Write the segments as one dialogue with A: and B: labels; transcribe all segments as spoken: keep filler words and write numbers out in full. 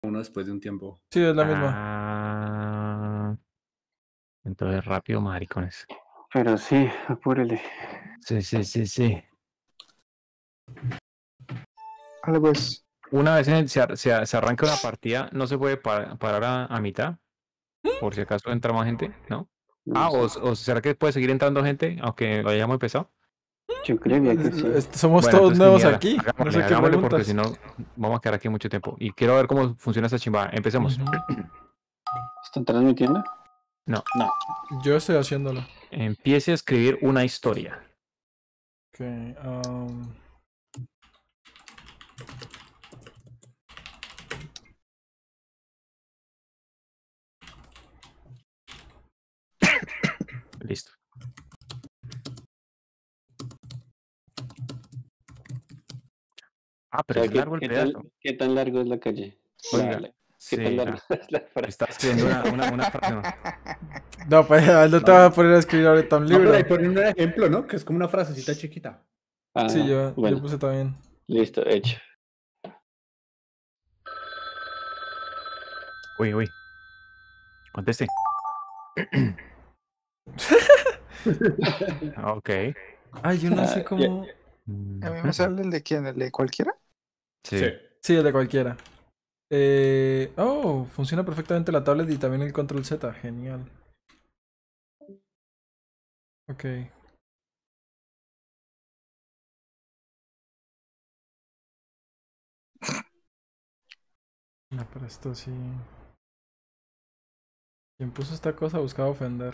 A: uno después de un tiempo.
B: Sí, es la misma.
C: Ah, entonces rápido, maricones.
D: Pero sí, apúrele.
C: Sí, sí, sí, sí.
E: Algo es.
C: Una vez en- se, ar- se, a- se arranca una partida, no se puede pa- parar a, a mitad, por si acaso entra más gente, ¿no?
D: No
C: Ah, o,
D: sé.
C: o será que puede seguir entrando gente, aunque lo hayamos empezado.
D: Yo creería que sí.
B: Este, Somos
C: Bueno,
B: todos
C: entonces
B: nuevos
C: genial,
B: aquí. No
C: hagámosle,
B: sé qué
C: hagámosle porque
B: preguntas.
C: si no vamos a quedar aquí mucho tiempo. Y quiero ver cómo funciona esta chimba. Empecemos.
B: Ujú.
D: ¿Están transmitiendo?
C: No,
A: No.
B: Yo estoy haciéndolo.
C: empiece a escribir una historia.
B: Ok. Um...
C: Listo. Ah,
D: O
C: pero
D: sea,
C: es
D: ¿qué,
C: largo el
D: qué
C: pedazo.
D: tan, ¿qué tan largo es la calle?
C: Oiga,
D: La- la- ¿Qué
C: sí,
D: tan largo
C: ah,
D: es la frase?
C: está escribiendo una, una, una frase, ¿no?
B: No, pues no te vas a poner a escribir ahorita un
A: No, pero ahí
B: libro.
A: ponen un ejemplo, ¿no? Que es como una frasecita chiquita.
D: Ah,
B: Sí, yo,
D: bueno,
B: yo puse también.
D: listo, hecho.
C: Uy, uy. Conteste. Ok.
B: Ay, yo no sé
D: Ah,
B: cómo.
E: A mí me sale el de quién, el de cualquiera.
C: Sí.
A: Sí.
B: Sí, el de cualquiera. Eh... Oh, funciona perfectamente la tablet y también el control Z. Genial. Ok. No, pero esto sí. Quien puso esta cosa buscaba ofender.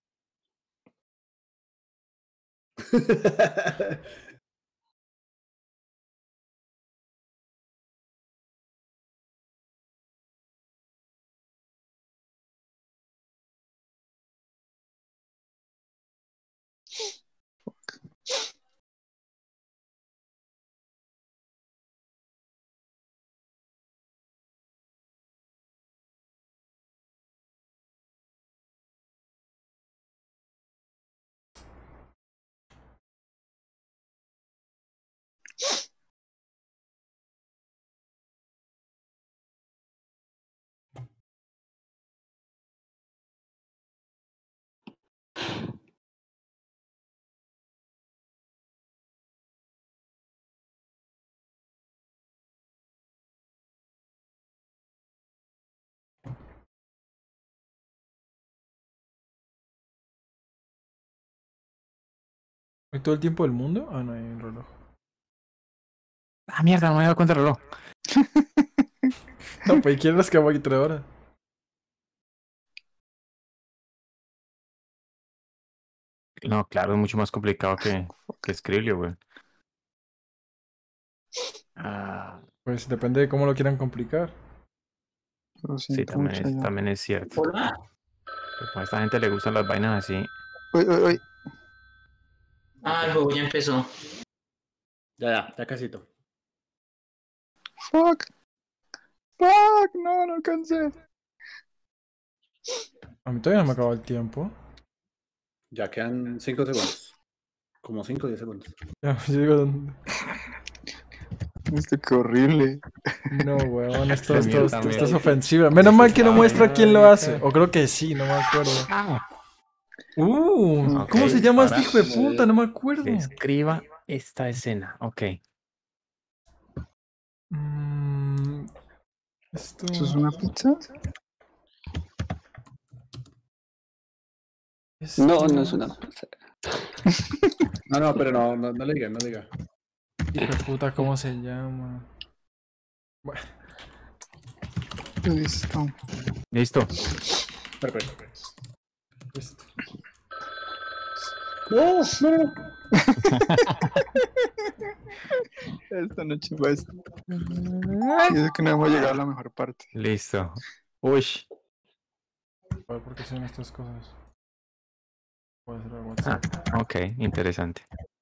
B: ¿Hay todo el tiempo del mundo? Ah, no hay un reloj.
C: Ah, mierda, no me he dado cuenta del reloj.
B: No, pues ¿quién es que va aquí tres horas?
C: No, claro, es mucho más complicado que, que escribirlo, güey. Ah,
B: Pues depende de cómo lo quieran complicar.
E: Lo
C: sí,
E: siento
C: también
E: mucho
C: es,
E: yo.
C: también es cierto.
F: Hola.
C: Como a esta gente le gustan las vainas así.
E: Uy, uy, uy.
F: Ah, el juego ya empezó.
A: Ya, ya, ya casito.
E: Fuck. Fuck. No, no alcancé.
B: A mí todavía no me acaba el tiempo.
A: Ya quedan cinco segundos. Como cinco o diez segundos.
B: Ya, yo digo, ¿dónde?
E: Esto qué horrible.
B: No, weón, esto,
C: Este
B: esto,
C: mío
B: esto,
C: también.
B: esto es ofensiva. Menos mal que no muestra quién lo hace. O creo que sí, no me acuerdo. Uh,
C: Ok,
B: ¿cómo se llama
C: ahora-
B: este hijo de puta? No me acuerdo.
C: Describa esta escena. Ok.
B: Mm, esto...
E: ¿Eso es una pizza?
B: esto-
D: No, no es una pizza.
A: No, no, pero no, no, no le diga, no le diga.
B: Hijo de puta, ¿cómo se llama? Bueno,
E: Listo.
C: Listo.
A: Perfecto.
B: esto.
A: No, no, no.
E: Esta noche va esto. Y es que no hemos llegado a la mejor parte.
C: Listo. Uy.
B: A ver, ¿por qué son estas cosas? Puede ser el
C: Ah,
B: WhatsApp.
C: ok, interesante.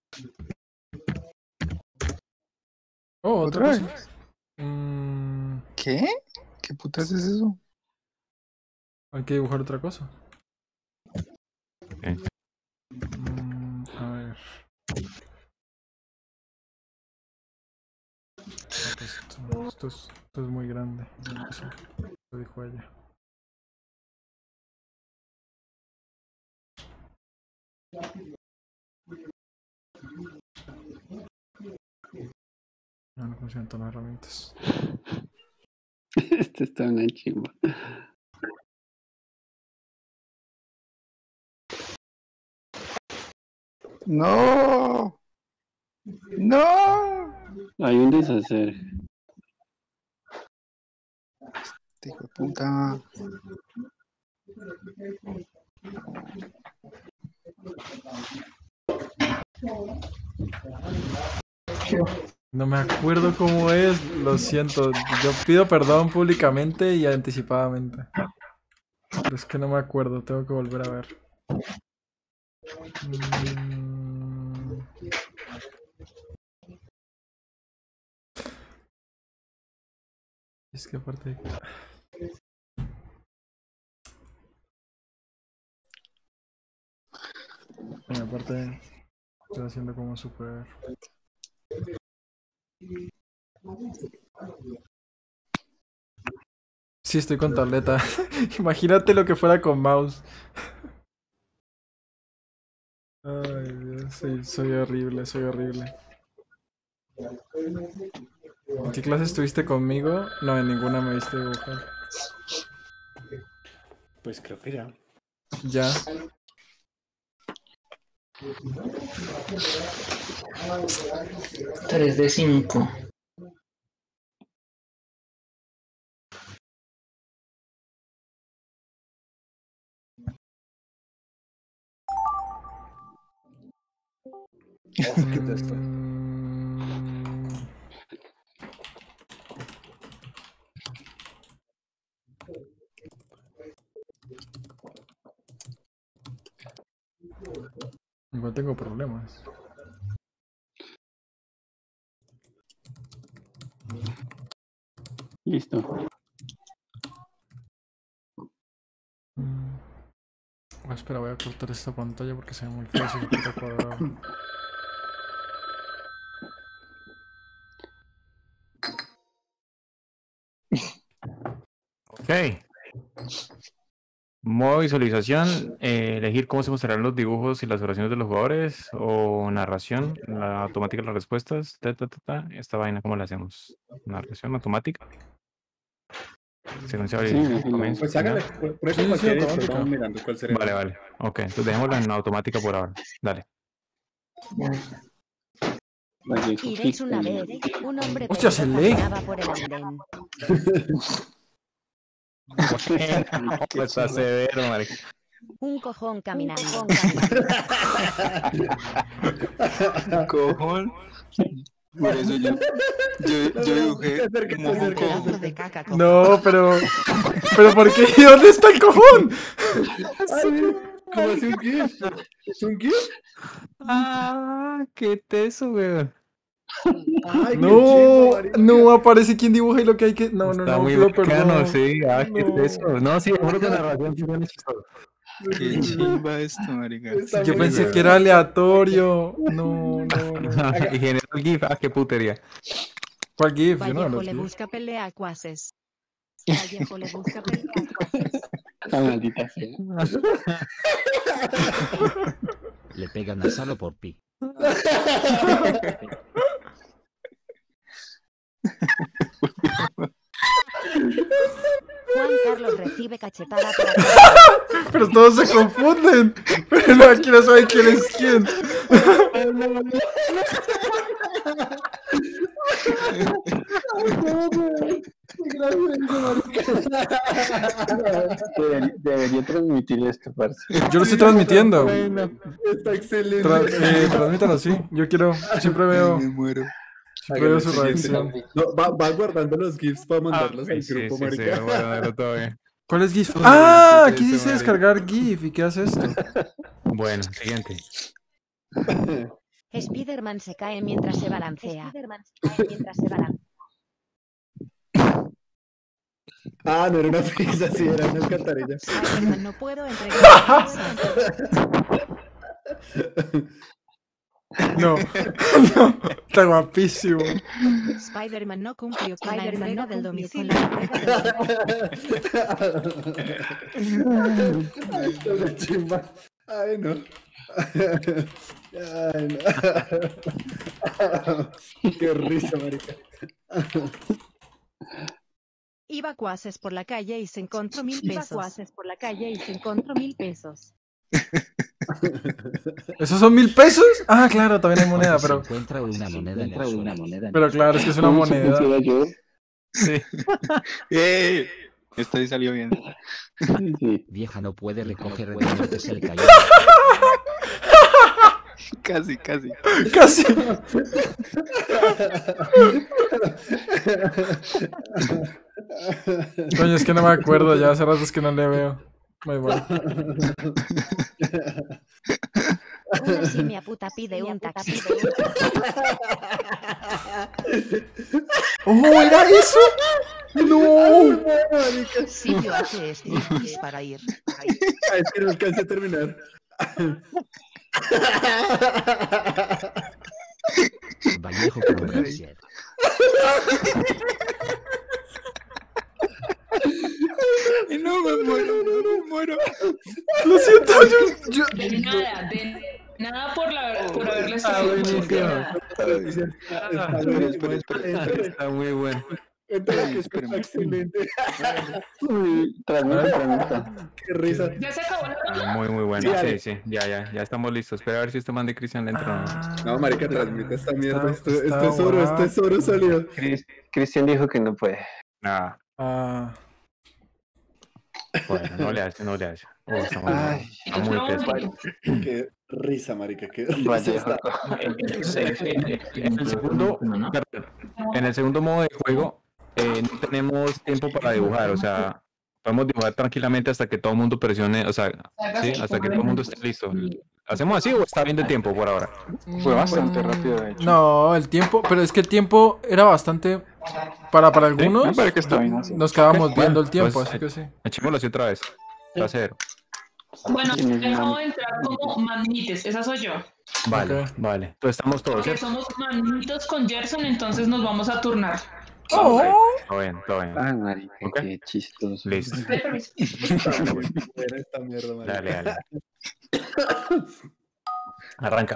B: Oh, otra
E: ¿Otra
B: cosa. Mm,
E: ¿Qué? ¿Qué putas es eso?
B: hay que dibujar otra cosa.
C: Ok.
B: Mm, a ver. Ah, pues esto, esto. esto es, esto es muy grande. Eso, lo dijo ella. No, no funcionan todas las herramientas.
D: Este está una chimba.
E: ¡No! ¡No!
D: Hay un deshacer.
E: Este hijo de puta.
B: No me acuerdo cómo es, lo siento. Yo pido perdón públicamente y anticipadamente. Pero es que no me acuerdo, tengo que volver a ver. Mm. Es que aparte... Y aparte estoy haciendo como súper... Sí, estoy con tableta. Imagínate lo que fuera con mouse. Ay, Dios, soy, soy horrible, soy horrible. ¿En qué clase estuviste conmigo? No, en ninguna me viste dibujar.
A: Pues creo que ya.
B: Ya.
F: tres de cinco.
A: Oh, ¿qué es esto?
B: Mm. Igual tengo problemas.
D: Listo.
B: Mm. Ah, espera, voy a cortar esta pantalla porque se ve muy fácil el puto cuadrado.
C: Ok. Modo visualización, eh, elegir cómo se mostrarán los dibujos y las oraciones de los jugadores, o narración, la automática de las respuestas, ta, ta, ta, ta. Esta vaina, ¿cómo la hacemos? Narración automática. Secuencia de
D: Sí,
C: inicio,
D: sí,
C: comienzo,
A: Pues hágale,
C: final.
A: por por eso
B: Sí, sí,
A: cualquier editor,
B: automática.
A: vamos mirando cuál sería.
C: Vale, vale. Ok, entonces dejémosla en automática por ahora. Dale.
D: Vale,
G: Y ves una vez, un hombre
B: Hostia, se
G: peludo
B: lee.
G: caminaba por el andén.
C: Pues está severo, marica.
G: Un cojón caminando.
E: Cojón. Por eso yo, yo, yo dibujé como un
G: Un
E: cojón.
G: pedazo de caca cojón.
B: No, pero... ¿Pero por qué? ¿Dónde está el cojón?
A: ¿Cómo hace un GIF? ¿Es un GIF?
C: Ah, qué teso, weón.
A: Ay, qué
B: No,
A: chimba, marica.
B: no aparece quién dibuja y lo que hay que... No, no,
C: Está
B: no,
C: muy
B: pido
C: bacano,
B: perdón.
C: sí. Ah, qué
B: No.
C: teso. No, sí, mejor con narración, sí, suena chistoso.
E: Qué chimba esto, marica.
A: Está
B: Yo
A: muy
B: pensé
A: bien.
B: que era aleatorio. No, no, no.
C: Y generó el GIF, ah, qué putería.
B: ¿Cuál GIF? Yo no
G: Vallejo
B: los
G: le
B: GIF.
G: busca pelea a cuases. Vallejo le busca pelea a cuases.
D: La maldita sea.
H: Le pegan a Salo por pi.
G: Juan Carlos recibe cachetada por atrás.
B: Pero todos se confunden. Pero no, aquí no saben quién es quién.
D: Debería, debería transmitir esto, parce.
B: Yo lo estoy transmitiendo.
A: Está excelente.
B: Tra eh, transmítalo, sí. Yo quiero, siempre veo,
E: Me muero.
B: siempre veo
A: Hágale,
B: su
A: siguiente.
B: reacción.
A: No, va, va guardando los GIFs para
C: Ah,
A: mandarlos al
C: sí,
A: grupo,
C: sí, sí,
A: marica.
C: bueno, bueno, todo bien.
B: ¿Cuál es GIF?
E: Uy,
B: Ah,
E: qué
B: aquí
E: teso,
B: dice
E: marica.
B: descargar GIF. ¿Y qué hace esto?
C: Bueno, siguiente.
G: Spiderman se cae mientras se balancea. Spiderman se cae mientras se balancea.
A: Ah, no era una pizza, sí, era una alcantarilla.
G: Spiderman no puedo entregar.
B: No, no, está guapísimo.
G: Spider-Man no cumplió con la
I: Spider-Man
G: entrega
I: no
G: del
I: cumplió con
G: domicilio.
A: La chimba. Ay, no. Ay, no. Qué risa, marica.
G: Iba Cuaces por la calle y se encontró mil
I: Iba
G: pesos.
I: Cuaces por la calle y se encontró mil pesos.
B: ¿Esos son mil pesos? Ah, claro, también hay moneda,
H: Se
B: pero.
H: encuentra una moneda en el suelo.
B: Pero claro, es que es una
D: ¿Cómo se
B: moneda.
D: pusiera yo?
C: Sí.
E: ¡Eh! Esta vez salió bien.
D: Sí.
H: Vieja no puede recoger recortes el cayó.
E: Casi, casi.
B: Casi. Coño, es que no me acuerdo, ya hace rato es que no le veo. Me voy.
I: Una simia puta pide un taxi.
B: ¡Oh, era eso! ¡No!
G: Silvio hace striptease para ir.
A: Ay, es que no alcancé a terminar.
H: Vallejo con García.
E: Ay, no, me muero, me muero.
B: Lo siento, yo. yo...
J: De nada, de nada por, la, por haberle
C: Ah,
J: estado
C: buenísimo.
A: Está buenísimo,
E: espera, espera.
C: Está muy bueno.
A: Entonces, que está
E: Espérame.
A: excelente.
D: Uy, transmita, transmita.
A: Qué risa.
J: Ya se acabó la ronda.
C: Muy, muy bueno.
A: Sí,
C: Sí,
A: dale.
C: sí, ya, ya, ya estamos listos. Espera a ver si este man de Cristian le entra o no.
B: Ah,
A: No, marica, transmite esta mierda.
B: está-
A: Esto,
B: está
A: esto es oro, esto es oro sólido.
D: Cris- Cristian dijo que no puede.
C: Nada,
B: Ah,
C: bueno, no le hace, no le hace. Oh, está muy bueno.
D: Ay,
C: Está muy teso.
A: Qué risa, marica, qué risa
D: Vallejo.
A: está.
C: Entonces, en, en- en el segundo, perdón, en el segundo modo de juego eh, no tenemos tiempo para dibujar, o sea, podemos dibujar tranquilamente hasta que todo el mundo presione, o sea, sí, hasta que todo el mundo esté listo. ¿Hacemos así o está bien de tiempo por ahora?
E: Fue bastante rápido, de hecho.
B: no, el tiempo, pero es que el tiempo era bastante. Para, para algunos.
E: me parece que está bien así.
B: Nos quedábamos
C: Ok,
B: viendo
C: bueno,
B: el tiempo,
C: pues,
B: así que sí.
C: Echémoslo así otra vez. Va a ser.
J: Bueno,
D: ¿Quién es
J: dejo
D: man?
J: entrar como manites, esa soy yo.
C: Vale,
B: Ok.
C: vale. Entonces estamos todos,
J: Porque
C: ¿cierto?
J: somos manitos con Gerson, entonces nos vamos a turnar.
B: Oh,
C: Todo bien, todo bien.
D: Ah, marica,
C: Ok.
D: qué chistoso.
C: Listo.
J: Ay, permiso.
A: Está muy buena esta mierda, marica.
C: Dale, dale. Arranca.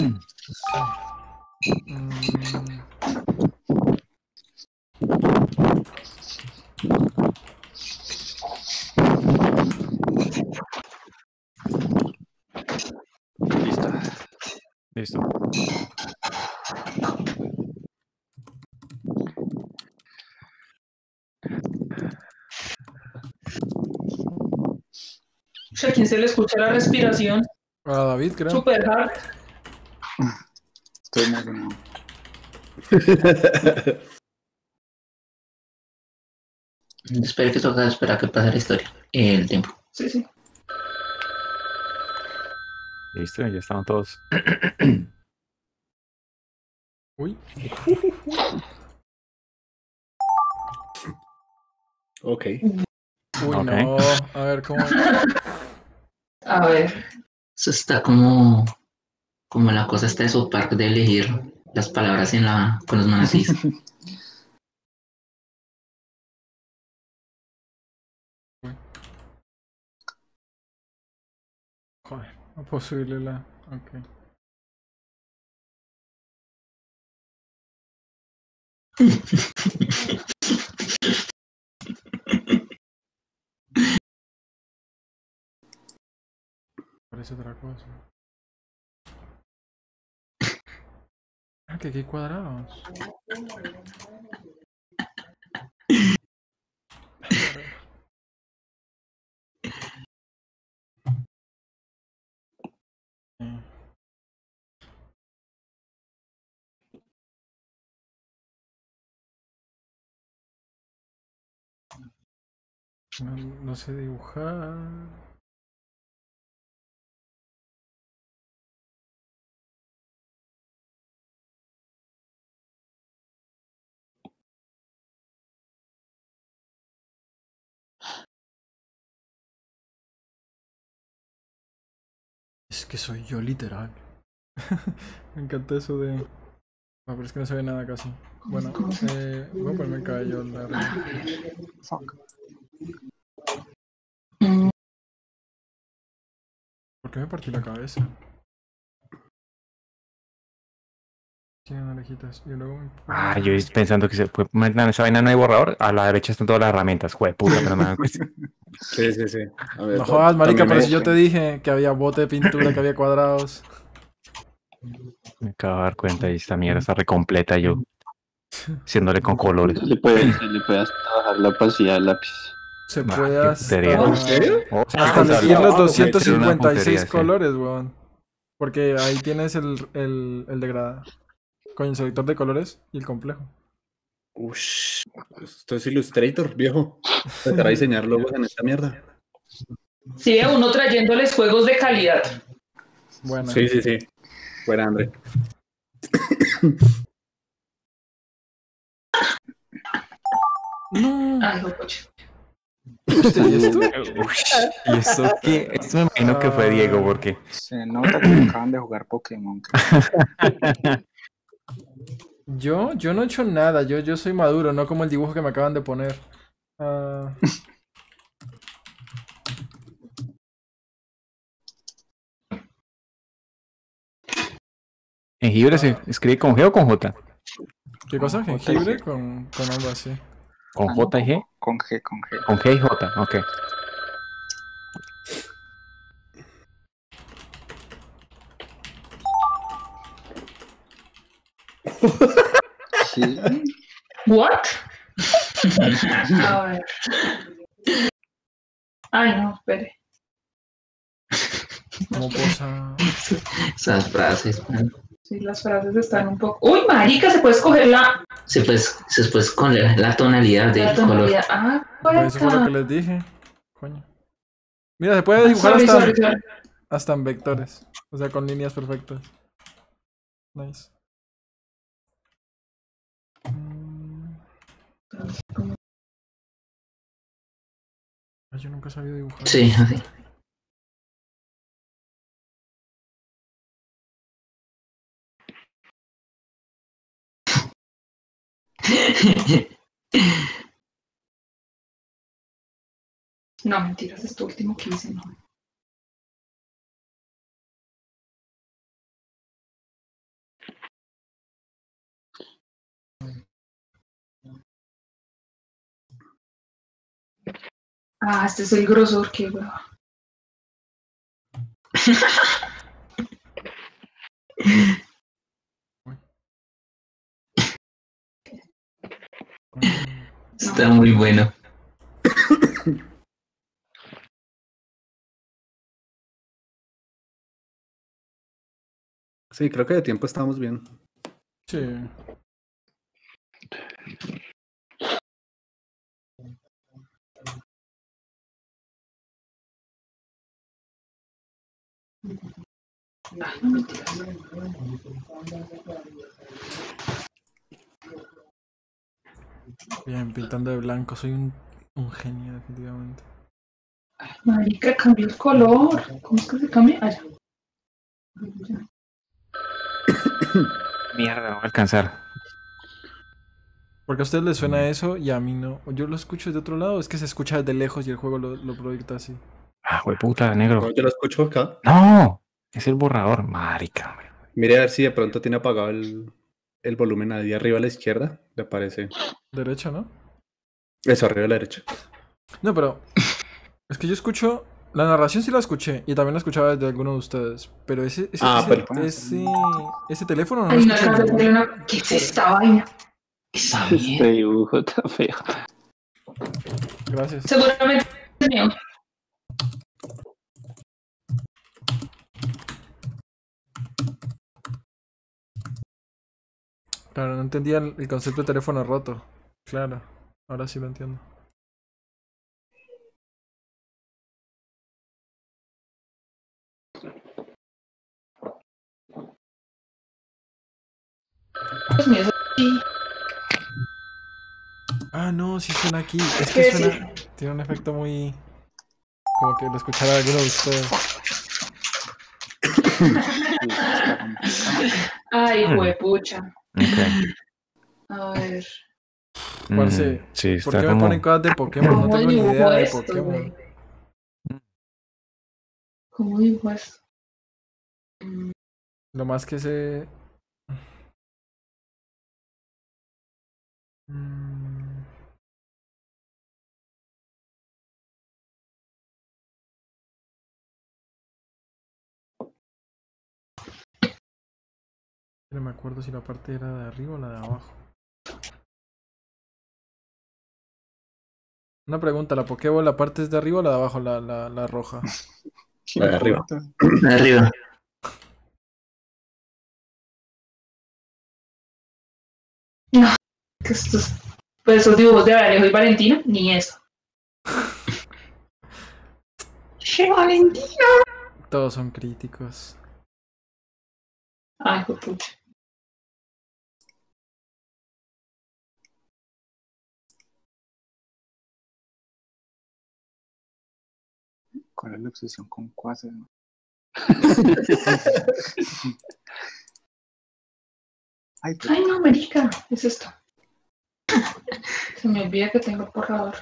B: mm,
D: Listo.
C: Listo.
J: O sea, ¿a quién se le escucha la respiración?
B: a David, creo.
J: Super hard.
E: Estoy emocionado.
F: Espera que toca esperar que pase la historia. El tiempo.
J: Sí, sí.
C: Listo, ya estamos todos.
B: Uy.
A: Ok.
B: Uy,
C: Ok.
B: no. A ver cómo.
J: A ver.
F: Eso está como, como la cosa está de South Park de elegir las palabras en la, con los manasís.
B: Joder, no puedo subirle la. Ok. Parece otra cosa. Ah, que aquí hay cuadrados. Eh. No, no sé dibujar. Es que soy yo literal. Me encanta eso de... Ah, pero es que no se ve nada casi. Bueno, eh, voy a ponerme el cabello largo.
J: Fuck.
B: ¿Por qué me partí la cabeza? Tienen orejitas. Y luego me...
C: Ah, yo estoy pensando que se puede poner en esa vaina no hay borrador. A la derecha están todas las herramientas. Jue puta, pero me dan cuenta.
A: Sí, sí, sí. A ver,
B: No jodas, marica,
A: también
B: pero
A: me-
B: si yo te dije que había bote de pintura, que había cuadrados.
C: Me acabo de dar cuenta y esta mierda está recompleta yo. Haciéndole con colores.
D: Se le puede, se le puede hasta bajar la opacidad del lápiz.
B: Se
C: Ah,
B: puede
C: qué
B: hasta...
C: putería.
A: ¿En serio?
C: Oh, se
B: hasta
C: alcanza a
B: elegir
C: ver.
B: los
A: Ah,
B: doscientos cincuenta y
C: Una puntería,
B: seis
C: sí.
B: colores, weón. Porque ahí tienes el, el, el degradado. Con el selector de colores y el complejo.
A: Ush, esto es Illustrator, viejo. Empezar a diseñar logos en esta mierda.
J: Sigue uno trayéndoles juegos de calidad.
B: Bueno,
A: Sí, sí, sí. Fuera, André.
B: no.
J: Ay, no, coche.
B: ¿Y esto?
C: Ush, ¿y eso qué? Esto me imagino que fue Diego, porque
E: Se nota que acaban de jugar Pokémon.
B: Yo, yo no he hecho nada, yo, yo soy maduro, no como el dibujo que me acaban de poner. Ah,
C: jengibre se escribe con G o con J.
B: ¿Qué cosa?
E: Con J y
B: Jengibre
E: G.
B: con, con algo así.
C: Con
E: Ah,
C: J y G.
E: Con G, con G.
C: Con G y J, ok.
D: Sí.
J: ¿What? A ver. Ay, no, espere.
B: Como posa.
F: Esas frases, man.
J: Sí, las frases están un poco... ¡Uy, marica! Se puede escoger la,
F: Se pues, se pues con la, la tonalidad del
J: la
F: color.
J: tonalidad. Ah, por
B: Eso fue lo
J: acá.
B: que les dije. Coño. Mira, se puede dibujar
J: Sorry,
B: hasta,
J: sorry, sorry.
B: hasta en vectores. O sea, con líneas perfectas. Nice. Mm. Ay, yo nunca he sabido dibujar.
F: Sí, así.
J: No, mentiras, esto último que hice, no. Ah, este es el grosor que, hueva.
F: Está muy bueno.
A: Sí, creo que de tiempo estamos bien.
B: Sí.
J: Ay, no, mentiras.
B: Bien, pintando de blanco. Soy un, un genio, definitivamente.
J: Marica, cambió el color. ¿Cómo es que se cambia? Ah, ya.
C: Mierda, no va a alcanzar.
B: Porque a ustedes les suena eso y a mí no. O yo lo escucho de otro lado, es que se escucha desde lejos y el juego lo, lo proyecta así.
C: Ah, güey, puta, negro.
A: No, yo lo escucho acá.
C: No, es el borrador, marica. güey.
A: Mire a ver si de pronto tiene apagado el, el volumen ahí arriba a la izquierda. Le aparece.
B: Derecha, ¿no?
A: Eso, arriba a la derecha.
B: No, pero es que yo escucho... La narración sí la escuché y también la escuchaba desde alguno de ustedes. Pero ese, ese,
A: Ah,
B: ese,
A: pero-
B: ese, ese teléfono no lo
J: Ay, no
B: escucho.
J: alcanza a hacer una... ¿Qué es esta vaina?
F: Esa
D: Este
F: mierda.
D: dibujo está feo.
B: Gracias.
J: Seguramente es mío.
B: Claro, no entendía el, el concepto de teléfono roto. Claro, ahora sí lo entiendo.
J: Dios mío, eso sí.
B: Ah, no, sí suena aquí. Es
J: ¿Qué
B: que
J: sí?
B: suena... Tiene un efecto muy... Como que lo escuchara alguno de ustedes.
J: Ay, juepucha.
C: Ok.
J: A ver.
B: Parce,
C: Mm, sí,
B: ¿por
C: está
B: qué me
C: como...
B: ponen cosas de Pokémon? No
J: ¿Cómo
B: tengo ni
J: dibujo
B: idea de
J: esto,
B: Pokémon.
J: güey? ¿Cómo dibujo esto? Mm,
B: Lo más que sé. Mm. No me acuerdo si la parte era de arriba o la de abajo. Una pregunta, ¿la Pokéball la parte es de arriba o la de abajo, la, la, la roja?
A: La de arriba.
F: De arriba.
J: No, que estos, pues esos dibujos de Alejo y Valentina, ni eso. ¡Che, Valentina!
B: Todos son críticos.
J: Ay, juepucha.
E: ¿Cuál es la obsesión con Quasar? Ay, pero-
J: Ay, no, marica, es esto. Se me olvida que tengo el borrador.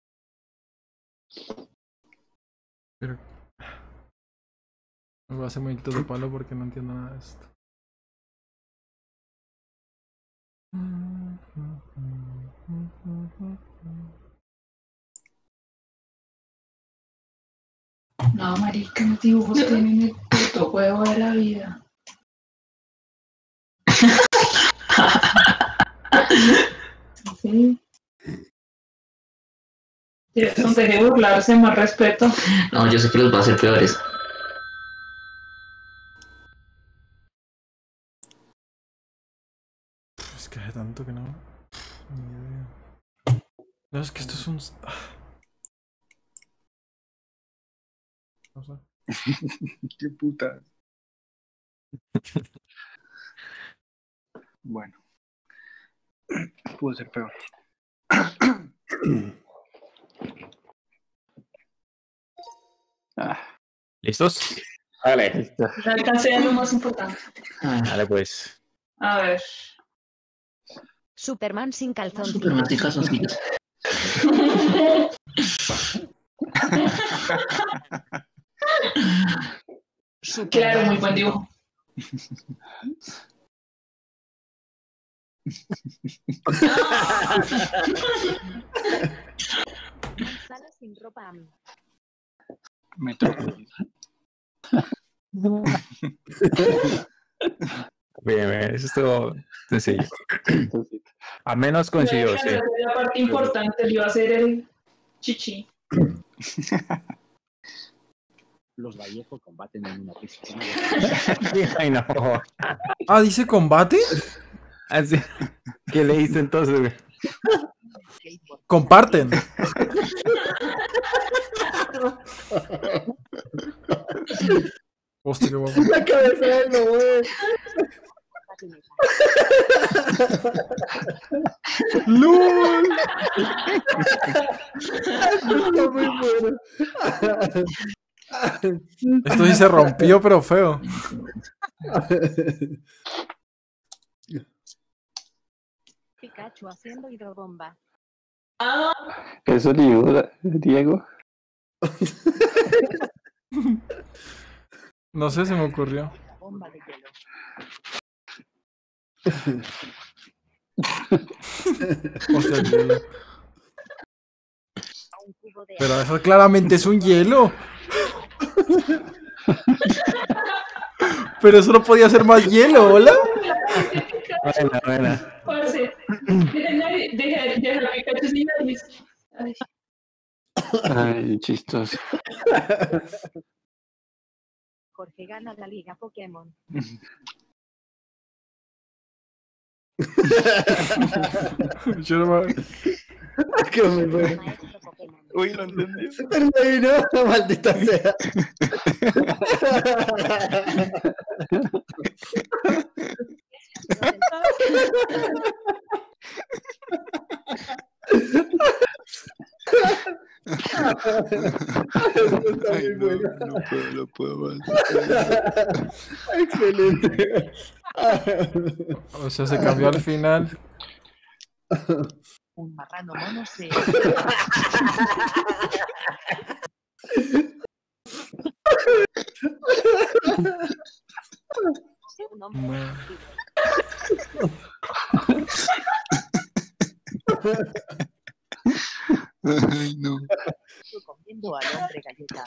B: Pero. Me voy a hacer muy de palo porque no entiendo nada de esto.
J: No, marica, mis dibujos tienen el puto huevo de la vida. Sí. Jason, deje de burlarse, más respeto.
F: No, yo sé que los va a hacer peores.
B: Es que hace tanto que no. Ni idea. No, es que esto es un. No sé.
E: Qué puta. Bueno. Pudo ser peor. Ah,
C: ¿Listos?
A: Vale.
J: Ya alcancé a lo más importante.
C: Dale pues.
J: A ver.
I: Superman sin calzoncillos.
F: Superman sin calzoncillos.
J: Claro, muy buen dibujo.
I: Sale sin ropa.
E: Metrópolis.
C: Bien, bien, eso estuvo sencillo. A menos coincidió, sí.
J: La parte importante le iba a ser el chichi.
H: Los Vallejo combaten en una piscina.
C: Ay, no.
B: Ah, ¿dice combate?
C: Así. ¿Qué le hice entonces, güey?
B: Comparten. Hostia, qué guapo.
A: La cabeza de no, güey.
B: ¡Lul!
A: Está muy bueno.
B: Esto sí se rompió, pero feo.
I: Pikachu haciendo hidrobomba.
J: Ah,
D: Eso digo, Diego.
B: No sé, se me ocurrió.
I: Bomba de hielo.
B: Hostia, el hielo.
I: Un cubo de
B: Pero eso claramente es un hielo. Pero eso no podía ser más hielo, ¿hola?
C: Buena, buena.
J: parce. Deja, deja Pikachu sin nariz. Ay.
D: Ay, chistoso.
I: Jorge gana la liga Pokémon.
B: Yo no me...
A: Qué muy bueno.
I: Maestro Pokémon.
E: Uy, lo entendí.
A: Ay, no, maldita sea. Está
E: Ay,
A: muy
E: no,
A: bueno.
E: no puedo, no puedo más.
A: Excelente.
B: O sea, se cambió al final.
G: Un marrano mono se... Un hombre
B: Ma-
E: Ay, no.
G: comiendo al hombre galleta.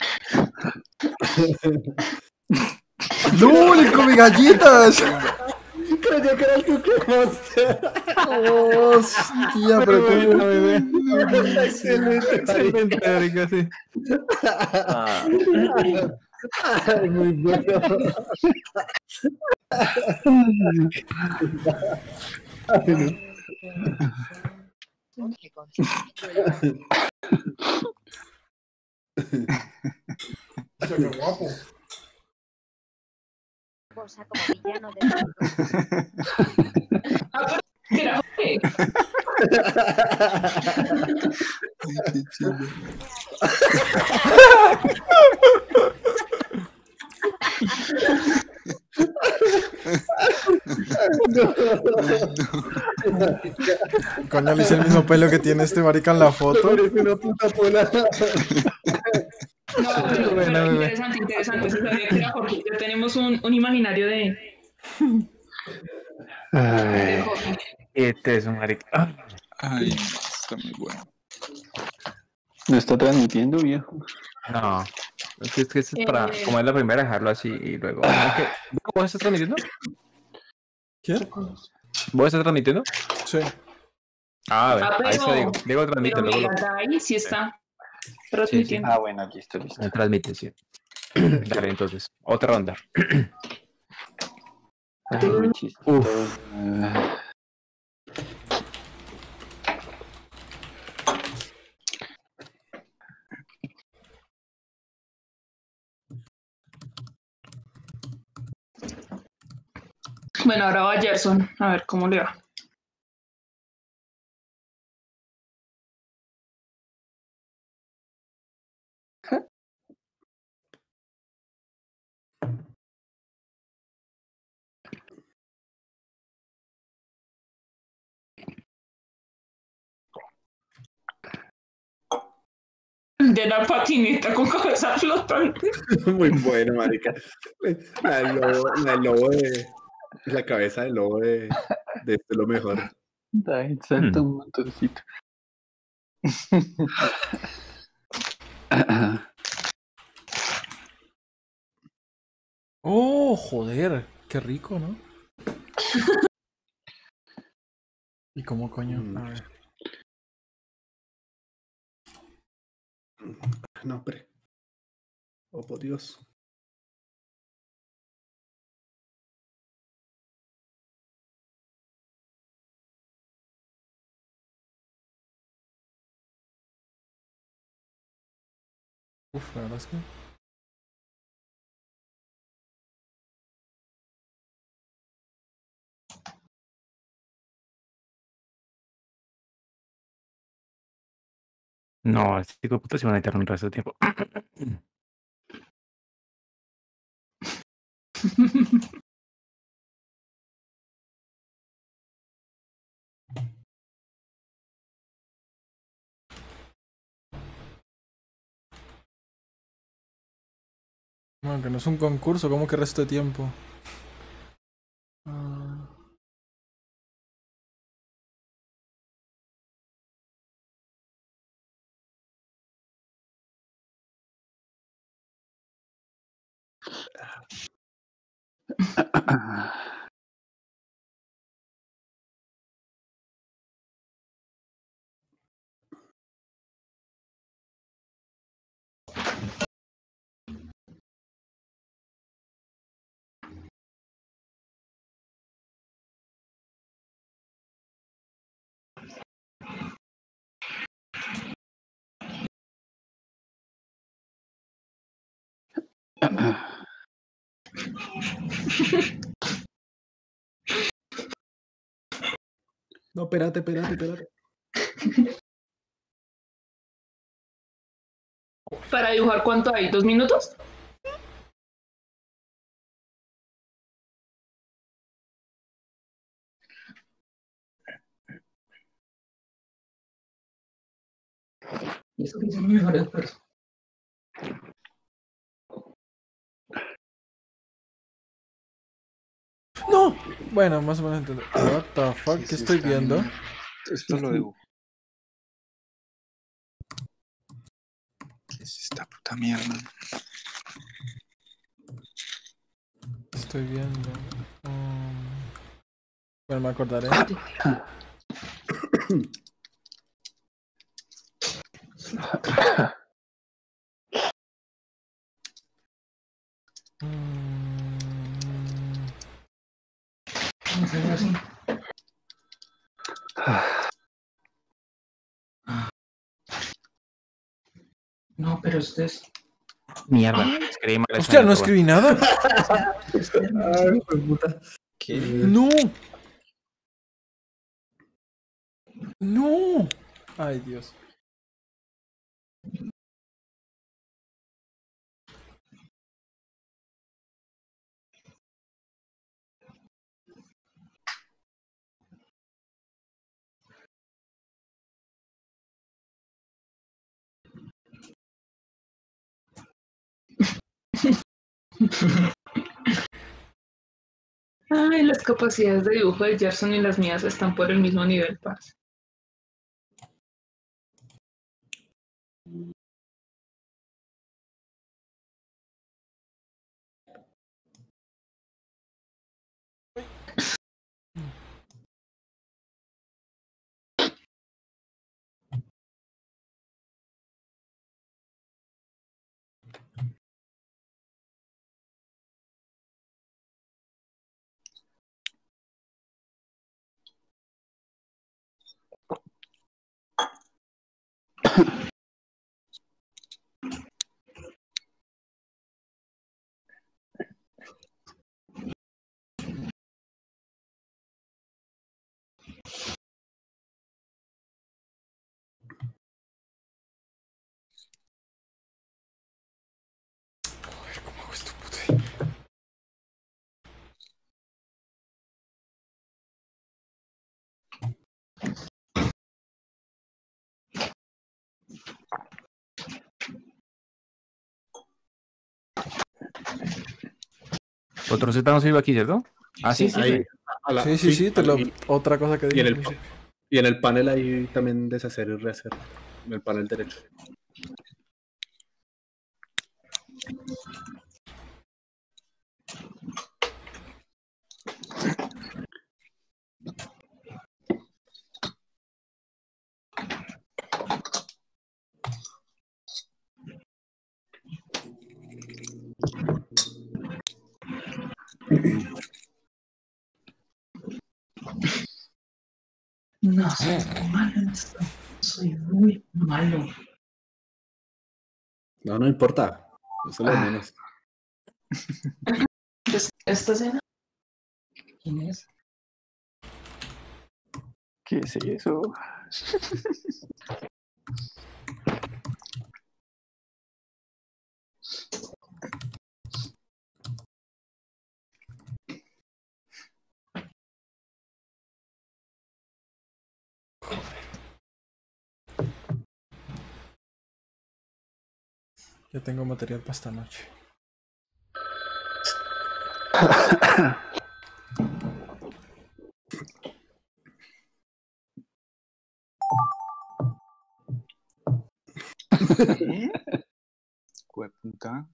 B: ¡No! ¡Le comí galletas!
A: Creía que era el Cookie Monster.
B: ¡Hostia! Pero cómo...
A: Excelente.
C: Excelente, marica, sí.
A: Ay, muy bueno. Ay, no.
G: Que consigue
B: ¡Qué guapo!
I: Cosa como villano de
J: Era-
E: Ay, qué chido.
B: Coño, le hice el mismo pelo que tiene este marica en la foto.
A: Eres una puta pola.
J: No, pero,
C: Bueno,
J: pero
C: bueno.
J: interesante, interesante. Se sabía que era Jorge. Ya tenemos un, un imaginario de, de
D: Ay,
J: Jorge.
C: Este es un marica. Ah,
E: Ay, no, está muy bueno.
D: ¿no está transmitiendo, viejo?
C: no. Es que, es que este es para,
J: Eh.
C: como es la primera, dejarlo así y luego. Aunque, ¿vos estás transmitiendo?
B: ¿Quién?
C: ¿Vos estás transmitiendo?
B: Sí.
C: Ah, a ver,
J: Ah,
C: ahí está
J: pero-
C: Diego. Diego transmite,
J: Pero
C: luego
J: mira,
C: lo
J: ahí sí está transmitiendo.
D: Ah, bueno, listo, listo.
C: él transmite, sí. Dale, entonces, otra ronda.
D: Ay, muy chistoso. Ah,
J: Bueno, ahora va Gerson. A ver cómo le va. De la patineta con cabeza flotante.
A: Muy bueno, marica. La del lobo, la del lobo de... La cabeza del lobo de... De este lo mejor.
D: David salta un montoncito.
B: Oh, joder. Qué rico, ¿no? ¿Y cómo coño?
A: Mm.
B: A ver.
A: No, hombre. Oh, por Dios.
B: Uf, la verdad es que...
C: No, este tipo de puta se van a necesitar un resto de tiempo.
B: Bueno, que no es un concurso, ¿cómo que resto de tiempo? Ah.
A: No, espérate, espérate, espérate.
J: ¿Para dibujar cuánto hay? ¿Dos minutos? Y eso que es el mejor esfuerzo.
B: ¡No! Bueno, más o menos entiendo. What the fuck, ¿qué estoy viendo?
E: Esto lo debo. ¿Qué es esta puta mierda?
B: Estoy viendo. Um, Bueno, me acordaré.
J: No, pero esto es...
C: Mierda, escribí mal esa
B: Hostia, no
C: nota,
B: escribí nada.
A: Ay, pues, puta.
E: ¿Qué?
B: No. No. Ay, Dios.
J: Ay, las capacidades de dibujo de Gerson y las mías están por el mismo nivel, parce.
B: ¿Cómo hago esto, puta?
C: Otro Z no sirve aquí, ¿cierto? Ah, sí, sí.
A: Ahí, a la-
B: Sí, sí, sí, te lo...
A: y,
B: Otra cosa que
A: y en
B: dije.
A: el, y en el panel ahí también deshacer y rehacer. En el panel derecho.
J: No, soy malo en esto. Soy muy malo.
A: No, no importa. Eso es lo de
J: Ah.
A: menos.
J: ¿Es- ¿Esta escena? ¿Quién es?
D: ¿Qué es eso?
B: Ya tengo material para esta noche.
E: ¿Qué? Hueputa.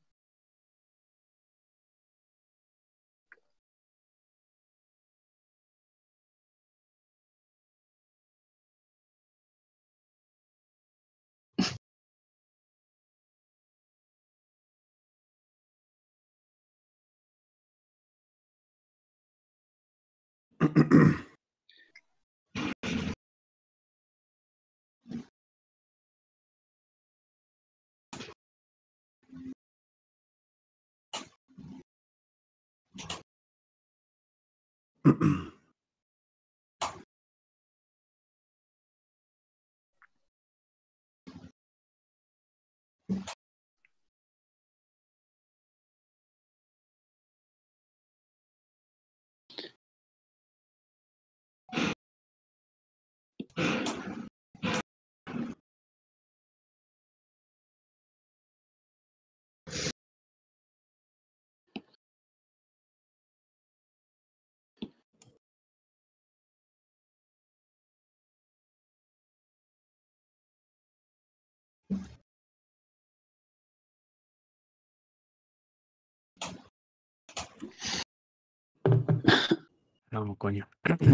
C: No, coño.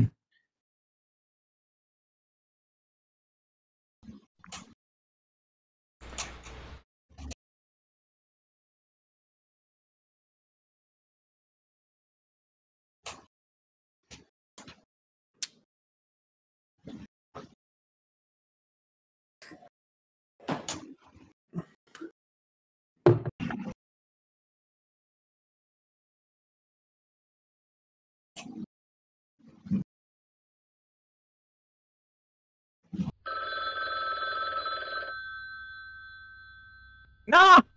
C: ¡No!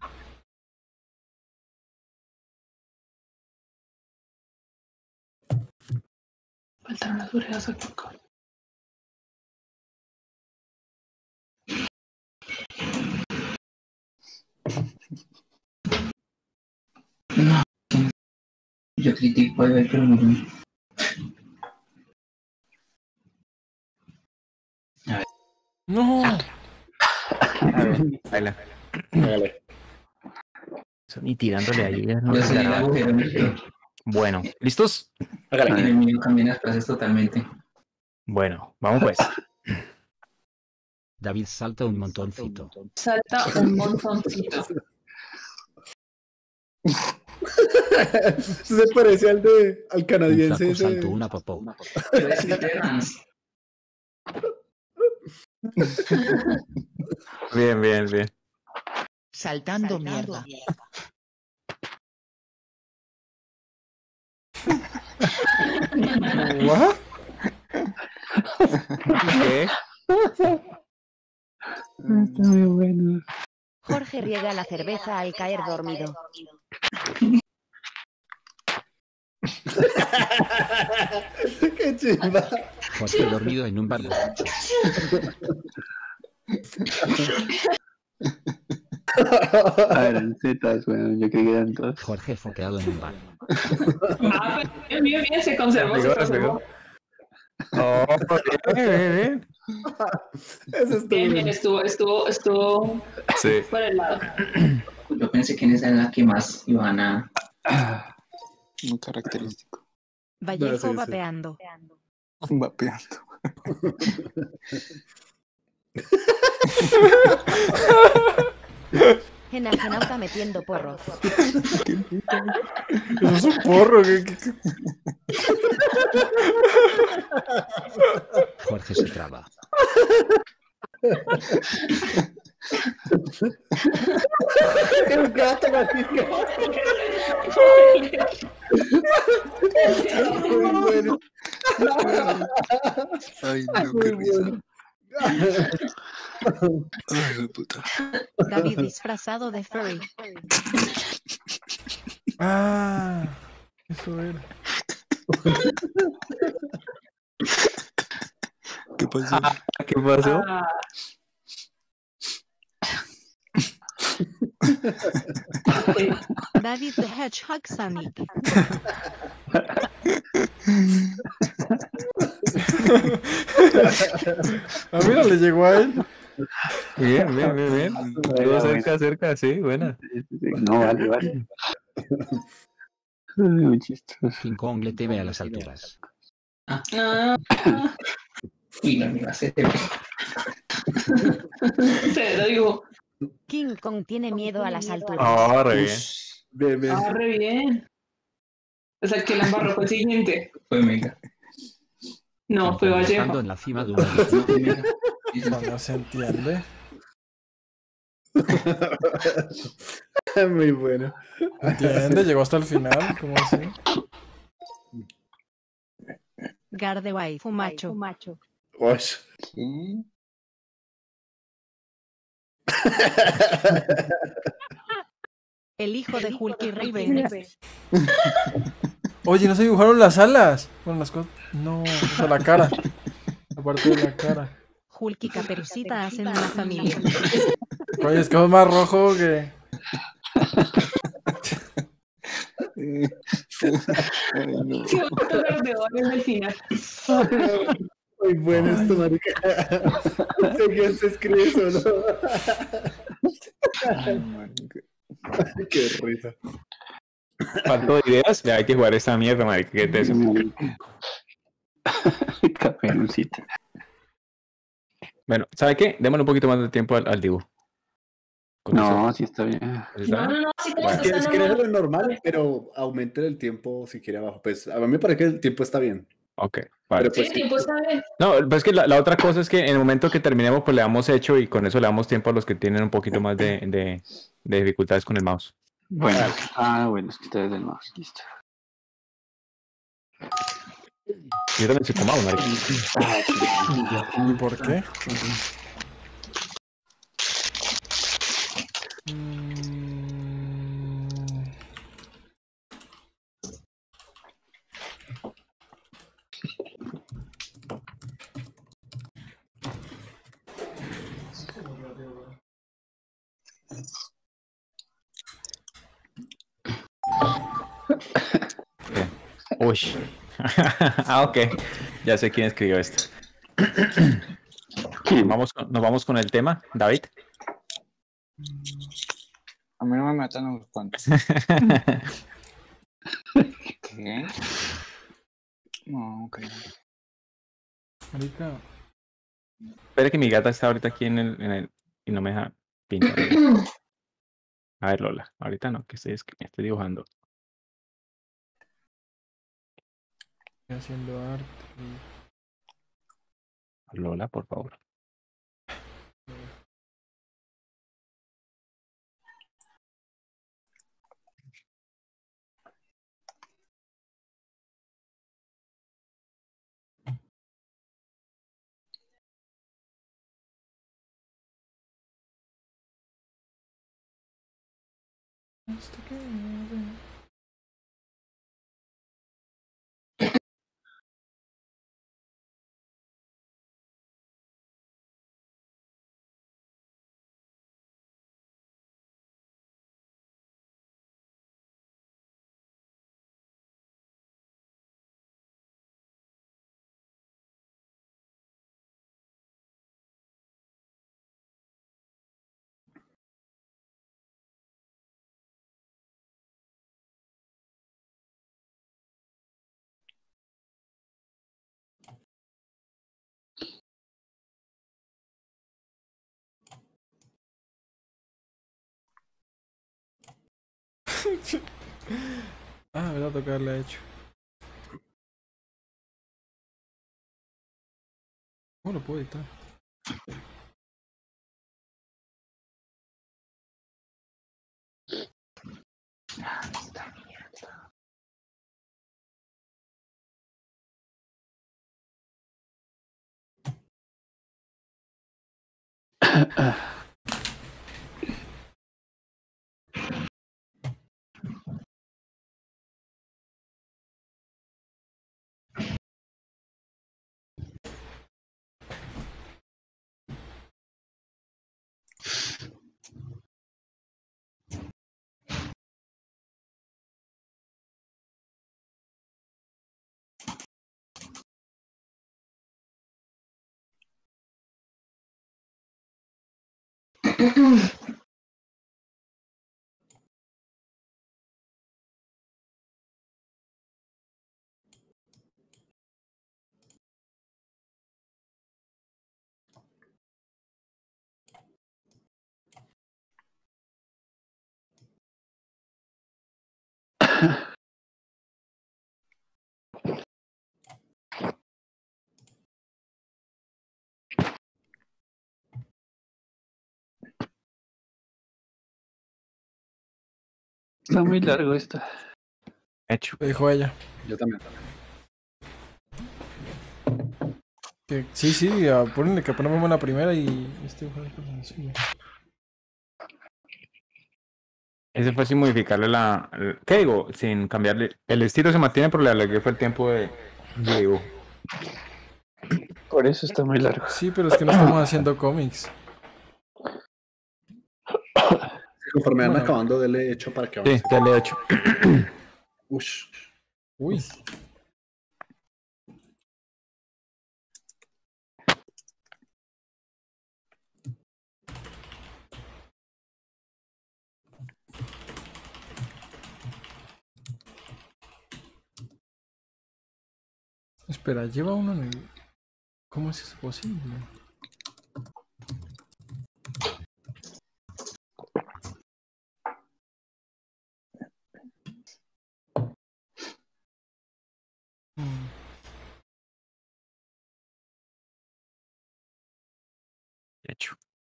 J: Faltaron las orejas al poco. No, yo critico a Ever, pero no. A ver.
B: No.
C: A ver, baila.
A: Hágale.
C: Son y tirándole ahí. No
J: Yo
C: sé
J: soy el
C: nada.
J: agujero negro.
C: Bueno, ¿listos?
A: Hágale.
J: El enemigo cambia las frases totalmente.
C: Bueno, vamos pues.
H: David salta un montoncito.
J: Salta un montoncito.
A: Se parece al de al
H: Un
A: canadiense
H: flaco
A: ese.
H: saltó una popó.
J: Quiero decir Terrance.
C: Bien, bien, bien.
I: Saltando mierda.
B: ¿What?
C: ¿Qué?
D: Está muy bueno.
I: Jorge riega la cerveza al caer dormido.
A: Qué chimba.
H: Jorge dormido en un bar borracho.
D: A ver, en zetas, bueno, yo creo que eran dos.
H: Jorge foqueado en un bar.
J: Ah, pero bien, bien, se conservó, se conservó.
C: Oh, bien, bien, bien.
A: Eso estuvo
J: Bien, bien,
A: bien.
J: estuvo, estuvo, estuvo
C: Sí.
J: por el lado.
F: Yo pensé que en esa era la que más iban a...
E: Muy característico.
I: Vallejo
A: No, sí, sí.
I: vapeando.
E: Vapeando.
I: Enajenauta metiendo porro.
B: Eso es un porro. ¿qué- qué- qué?
H: Jorge se traba.
A: El gato, marica. Muy bueno.
E: Ay, no,
A: Muy
E: qué risa.
A: bueno.
E: Ay, puta.
I: David disfrazado de furry.
B: Ah, eso era.
E: ¿Qué pasó?
C: ¿Qué pasó?
J: Ah,
I: David the Hedgehog Sonic.
B: Ah, mira, le llegó a él.
C: Bien, bien, bien, bien. Todo cerca, cerca, sí, buena.
D: No, vale, vale. Ay, muy chistoso.
H: King Kong le teme a las alturas.
J: ah.
F: Uy, la mía se te ve.
J: Se lo digo.
I: King Kong tiene miedo a las alturas.
C: Oh, re bien.
A: Bien, bien.
J: Ah, re bien. O sea, que la embarró fue el siguiente.
F: Fue mega.
J: No, fue
H: Estando
J: Vallejo.
H: en la cima de una
F: No, fue mega.
B: No, no se entiende.
A: Muy bueno.
B: ¿Entiende? Llegó hasta el final. ¿Cómo así?
I: Gardeway Fumacho.
A: Osh.
E: ¿Qué?
I: El hijo de Hulky Raven.
B: Oye, ¿no se dibujaron las alas? Bueno, las cosas. No, o sea, la cara. Aparte de la cara.
I: Hulky y Caperucita hacen una familia.
B: Oye, es que es más rojo que.
E: Ay, no.
J: Sí, vamos a tocar de oro en el final.
A: Muy bueno esto, marica. Ese guión se escribe solo.
E: Ay, marica.
A: Qué risa.
C: Falto de ideas, ya hay que jugar esta mierda, marica, ¿qué es eso?
D: Café en un sitio.
C: Bueno, ¿sabe qué? Démosle un poquito más de tiempo al, al dibujo. Con
D: No,
C: eso-
D: sí está bien.
C: ¿está
J: No,
C: bien?
J: no, no, sí,
C: Bueno.
J: está
A: ¿Quieres, quieres
J: normal.
A: lo normal, pero aumente el tiempo si quiere abajo? Pues a mí me parece que el tiempo está bien.
C: Ok, vale.
A: Pero
J: Sí,
A: pues
J: el
A: sí,
J: tiempo está bien.
C: No, pues es que la, la otra cosa es que en el momento que terminemos, pues le damos hecho y con eso le damos tiempo a los que tienen un poquito más de, de, de dificultades con el mouse.
D: Bueno, ah, bueno, es que ustedes del mouse, listo.
C: Yo también soy con mouse, marica.
B: ¿Y por qué? Mm,
C: Bien. Uy. Ah, ok. Ya sé quién escribió esto. Nos vamos, con, nos vamos con el tema, David.
E: A mí no me matan unos cuantos. ¿Qué? No, ok.
B: marica,
C: Espera que mi gata está ahorita aquí en el, en el y no me deja pintar. A ver, Lola, ahorita no, que estoy, escri- estoy dibujando.
B: estoy haciendo arte.
C: Lola, por favor.
B: Hasta que me vea. Ah, me va a tocarle hecho. ¿Cómo lo puedo editar?
D: Está muy largo esto.
C: Hecho.
B: Lo dijo ella.
A: yo también.
B: Que, sí, sí, apúrenle que ponemos la primera y este fue el sencillo.
C: Ese fue sin modificarle la... el- ¿Qué digo? Sin cambiarle... El estilo se mantiene, pero le alargué fue el tiempo de, de dibujo.
D: Por eso está muy largo.
B: Sí, pero es que no estamos haciendo cómics.
A: Conforme van
B: Bueno.
A: acabando, dele hecho para que
C: Sí,
A: avance.
C: ya le he hecho.
A: Ush.
B: Uy. Espera, lleva uno en el... ¿Cómo es eso posible? Mm.
C: Hecho.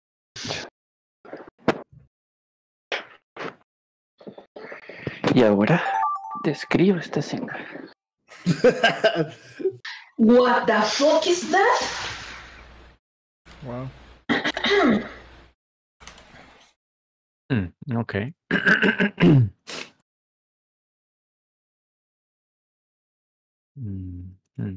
D: Y ahora describo esta escena.
J: What the fuck is that?
B: Wow.
C: Mm, ok. Mm, mm.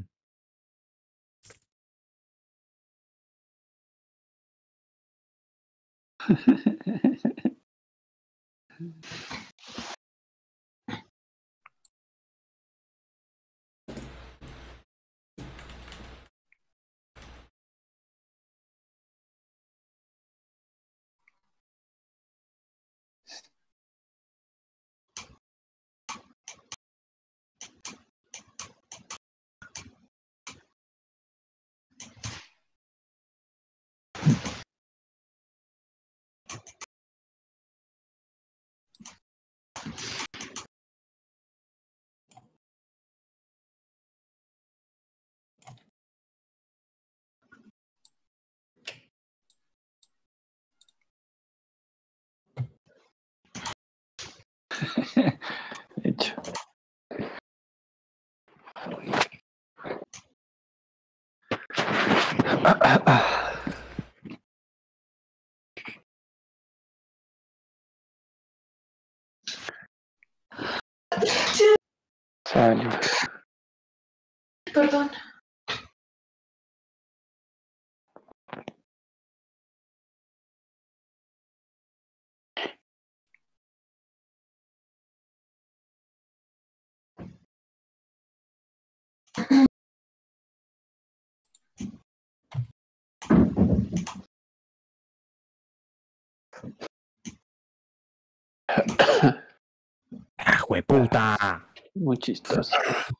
D: Hecho. Ah, ah, ah. Salud.
J: Perdón.
C: ¡Ah, jueputa!
D: Muy chistoso.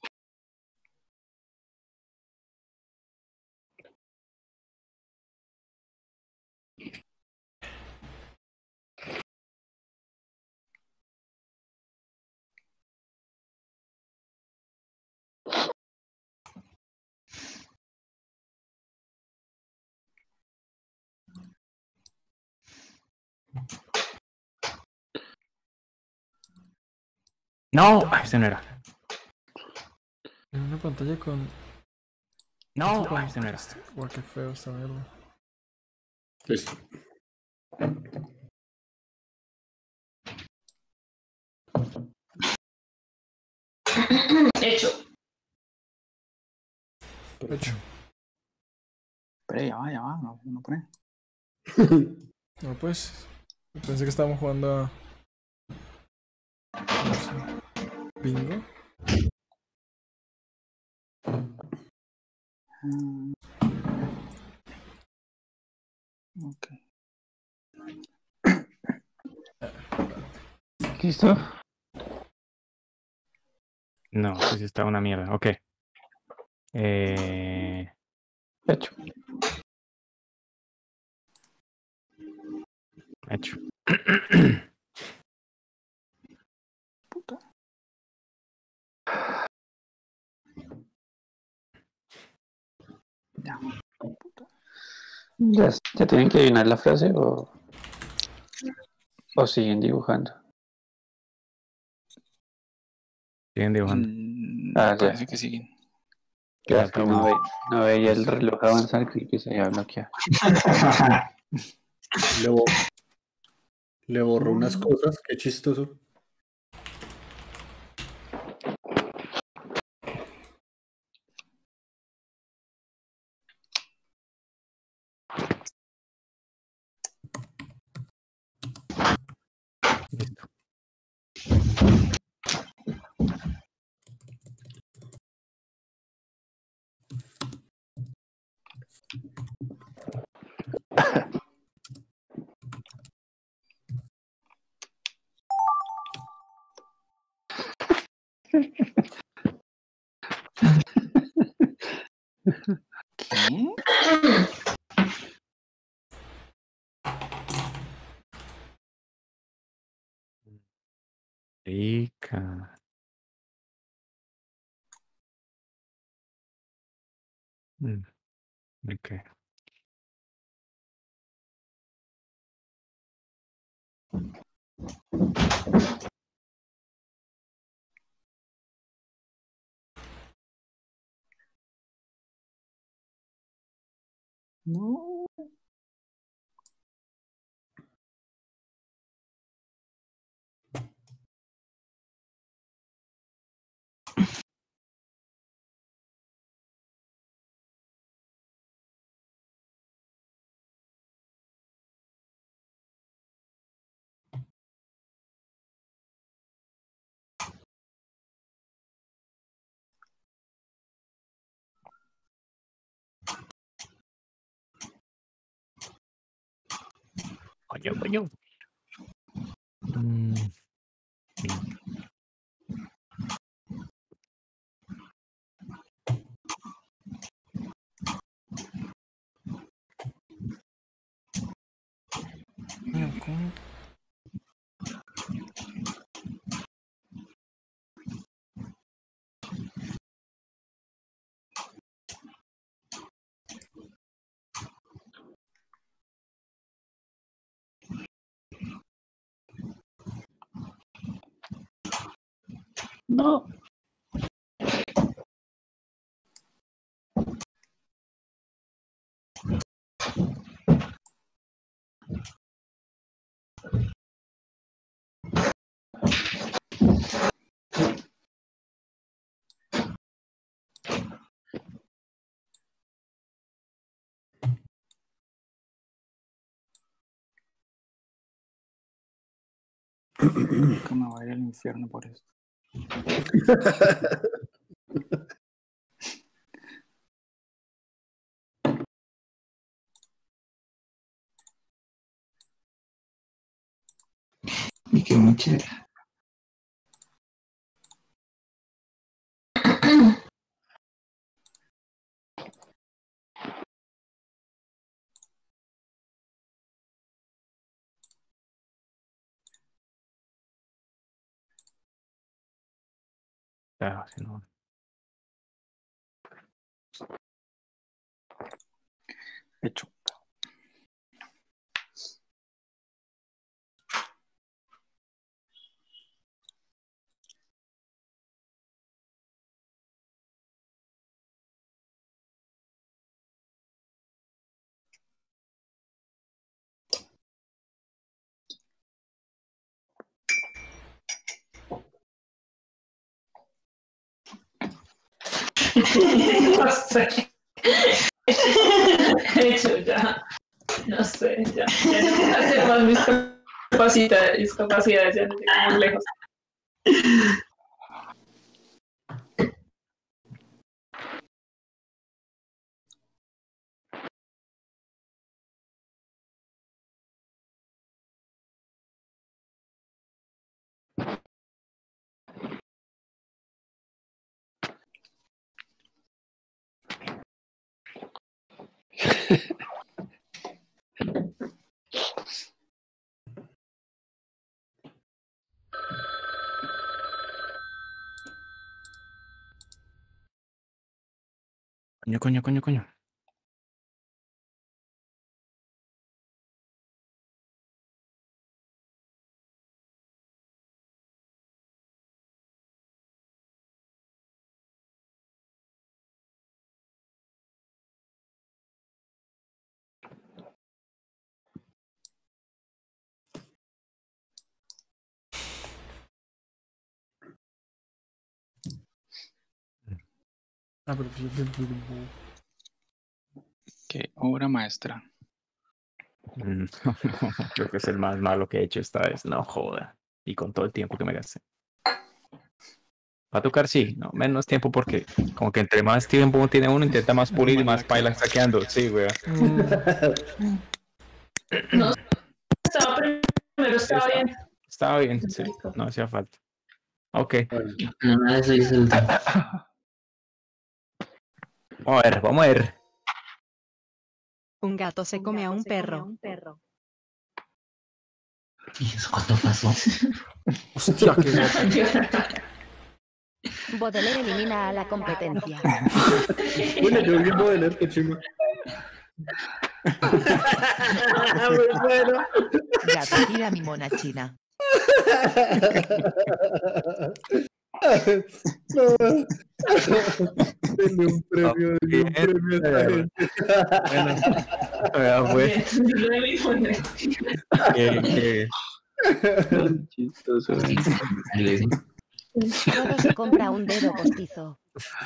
C: No, ah, ese no era.
B: En una pantalla con...
C: No,
B: con-
C: ah, ese no era.
B: Guau, qué feo esta mierda.
A: Listo.
J: Hecho.
B: Hecho.
E: Pero ya va, ya va, no, no pone.
B: No, pues... Pensé que estábamos jugando a... no sé, ¿bingo?
E: Mm. Ok.
D: ¿Listo?
C: No, pues está una mierda. Ok. Eh...
D: Hecho.
C: Hecho.
E: Puta. Ya. Puta.
D: ¿Ya, ya tienen que adivinar la frase o, o siguen dibujando?
C: Siguen dibujando.
E: Mm,
D: Ah, ya.
E: parece que siguen.
D: Ya es que no, ve, no veía el reloj avanzar y se había bloqueado.
A: Le, bo- le borró unas cosas, qué chistoso.
C: Listo. Rica. Mm, ok.
E: No.
C: Coño, coño. Mm, mm.
B: Coño, ¿cómo?
D: No.
E: Nunca me voy a ir al infierno por esto.
F: Y qué muy chévere.
C: Claro, si no.
E: Hecho.
J: No sé. Hecho, ya. No sé, ya. Ya no puedo hacer más mis capacidades, mis capacidades ya no llegamos lejos.
C: Coño, coño, coño, coño.
B: Ah, pero pues yo te-
E: Qué obra maestra.
C: Mm, Creo que es el más malo que he hecho esta vez. No joda. Y con todo el tiempo que me gasté. Va a tocar, sí, no, menos tiempo porque como que entre más tiempo tiene uno, intenta más pulir y más paila está quedando. Sí, güey.
J: No, estaba primero, estaba bien.
C: Estaba bien, sí. No hacía falta. Ok.
F: Nada de eso hice el
C: Vamos a ver, vamos a ver.
G: Un gato se come a un perro.
F: ¿Y eso cuándo pasó?
B: Hostia, qué guapo.
I: Baudelaire elimina a la competencia.
A: Bueno, yo vi Baudelaire, qué chimba. Muy bueno.
K: Gato, tira mi mona china.
A: No. Denle un premio, denle un premio a esta gente.
C: Bueno, ya fue. ¿Qué, qué?
D: Chistoso.
I: Frodo se compra un dedo postizo.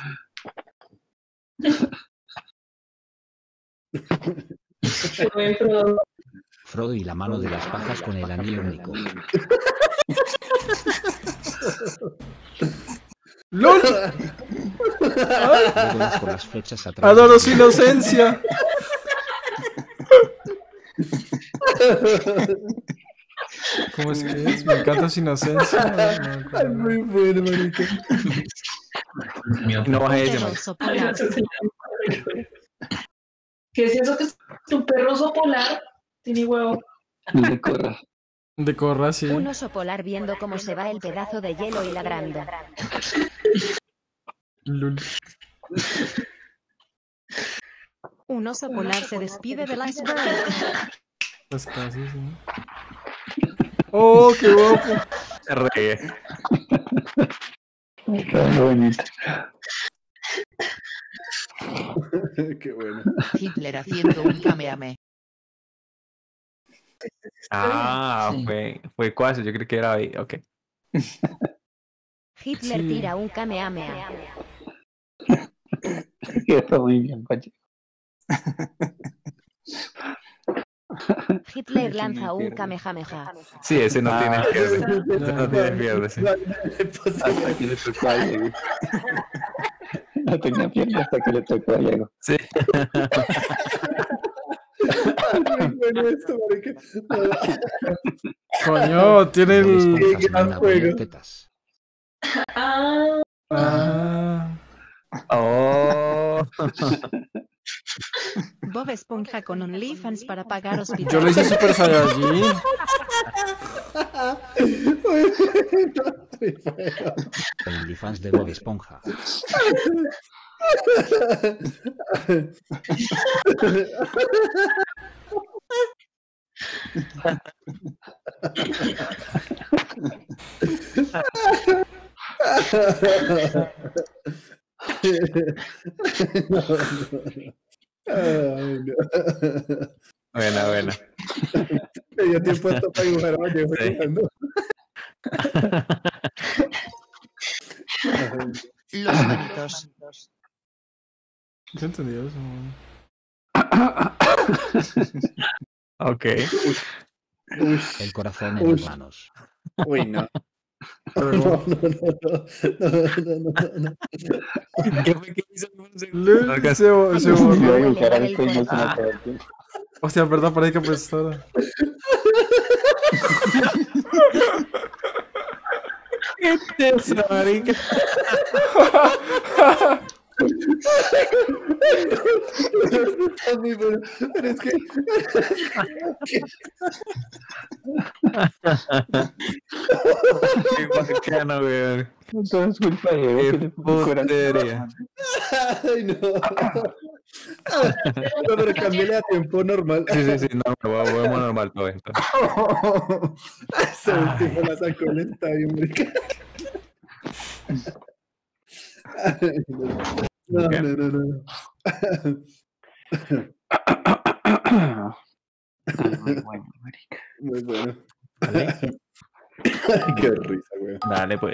H: Frodo y la mano de las pajas con el anillo único.
B: ¡Lol!
H: Luego por las flechas atrás.
B: Adoro su inocencia. ¿Cómo es que es? Me encanta su inocencia. No, no,
A: Es muy bueno, marica.
C: No bajé ese,
I: Perro
C: man.
I: sopolar.
J: ¿Qué es eso que es un perro oso polar? Tiene huevo.
D: De corra.
B: De corra, sí.
I: Un oso polar viendo cómo se va el pedazo de hielo y ladrando.
B: Lul.
I: Un oso polar se despide del iceberg.
B: Pues casi, sí. ¡Oh, qué guapo!
C: Se regué.
D: Está bonito.
A: Qué bueno.
K: Hitler haciendo un kamehameha.
C: Ah,
F: Sí.
C: fue, fue cuasi, yo creí que era ahí, ok.
I: Hitler
B: Sí.
I: tira un kamehameha.
D: Está muy bien, Pacheco.
I: Hitler lanza un kamehameha.
C: Sí, ese no
D: Ah,
C: tiene pierde. Ese
B: no.
C: no tiene pierde, sí.
D: Hasta que le tocó a Diego. No tenía pierna hasta que le tocó a Diego.
C: Sí.
A: Muy bueno esto, marica.
B: Coño, tiene el.
H: Esponjas
A: gran
H: van a
A: juego.
H: poner tetas.
J: Ah,
B: Ah.
C: Oh.
K: Bob Esponja con OnlyFans para pagar
B: Yo
K: hospital.
B: lo hice Super Saiyajin.
A: Muy bueno, muy bueno.
H: OnlyFans de Bob Esponja.
A: No, no, no. Ay, no.
C: Buena, buena.
A: Me dio tiempo esto para dibujar a Vallejo
C: Sí.
A: jugando.
K: Los manitos.
B: ¿Qué entendido eso? Man?
C: Ok.
A: Uy,
H: El corazón en
A: Uy.
H: las manos.
A: uy, no.
B: Pero
A: No,
B: no.
A: no, no, no, no, no, no, no.
C: ¿Qué fue que hizo?
B: Lul,
C: No alcanzó.
B: se, bo- se
D: Yo
B: borró.
D: iba a dibujar
I: el
D: al Peña
I: corazón.
D: sin todo el tiempo.
B: Hostia, verdad, parece que apestora.
C: ¿Qué es eso, marica?
A: Está muy bueno, pero es que
C: Qué bacano, weón.
D: Todo es culpa de Diego que
C: Qué
D: le puso el corazón.
C: putería.
A: ay, no. No, pero cámbiale a tiempo normal.
C: Sí, sí, sí, no, voy a voy a normal todo esto.
A: Ese último la sacó en el estadio, marica. No,
C: Ok.
A: no, no, no.
D: Muy bueno, marica.
A: Muy bueno.
C: ¿Vale?
A: Qué risa, güey.
C: Dale, pues.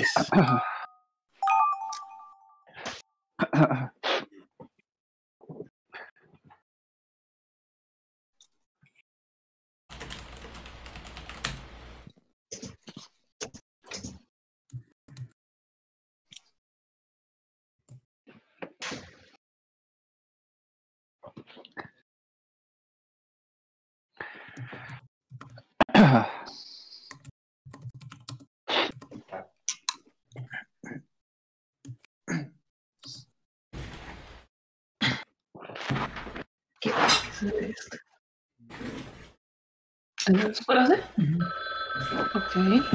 J: ¿Se puede hacer? Ok.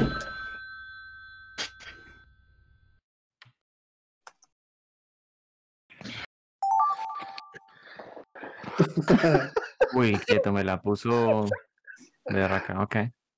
C: Uy, quieto, me la puso de raca, ok.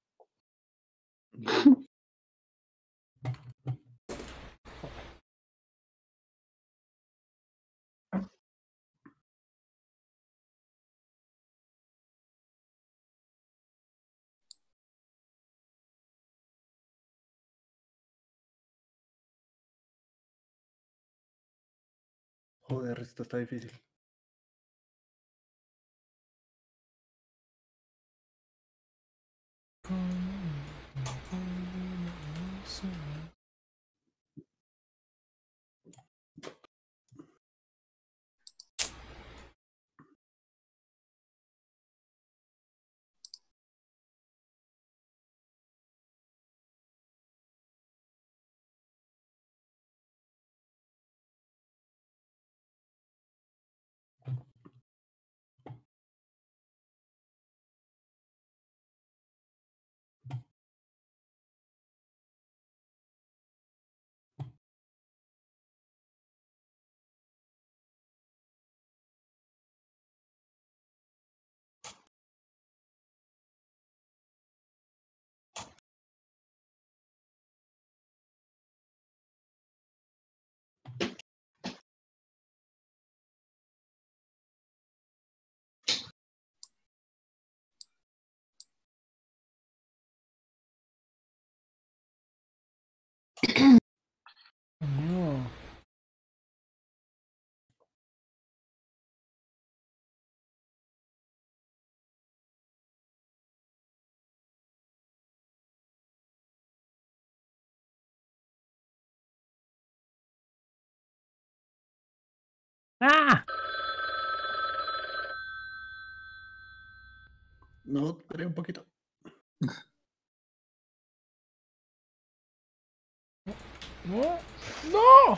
A: Joder, esto está difícil.
B: No.
C: ¡Ah!
A: No, esperé un poquito.
B: No. No.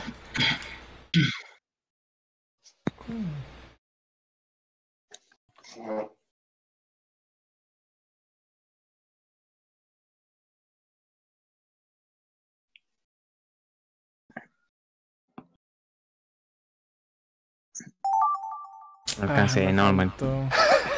C: No
B: Ah,
C: alcancé,
B: me
C: no, man.
B: faltó.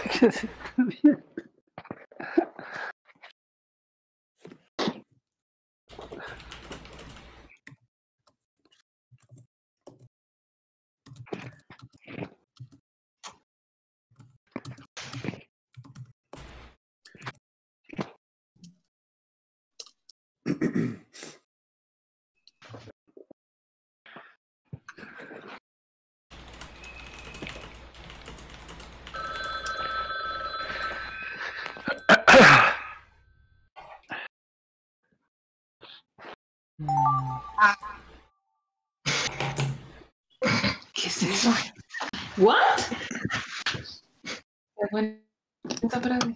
J: ¿Qué es eso? What? Bueno, esta frase.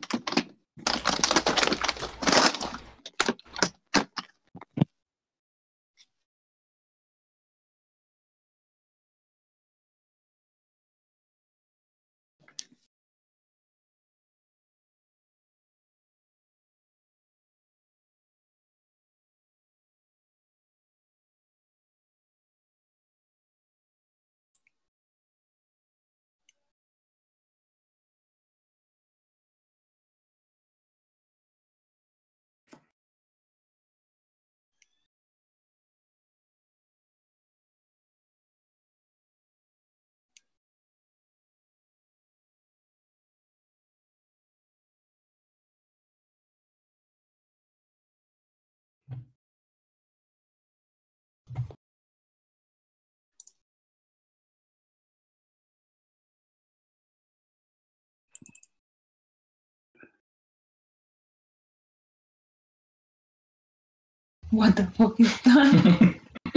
J: What the fuck is that?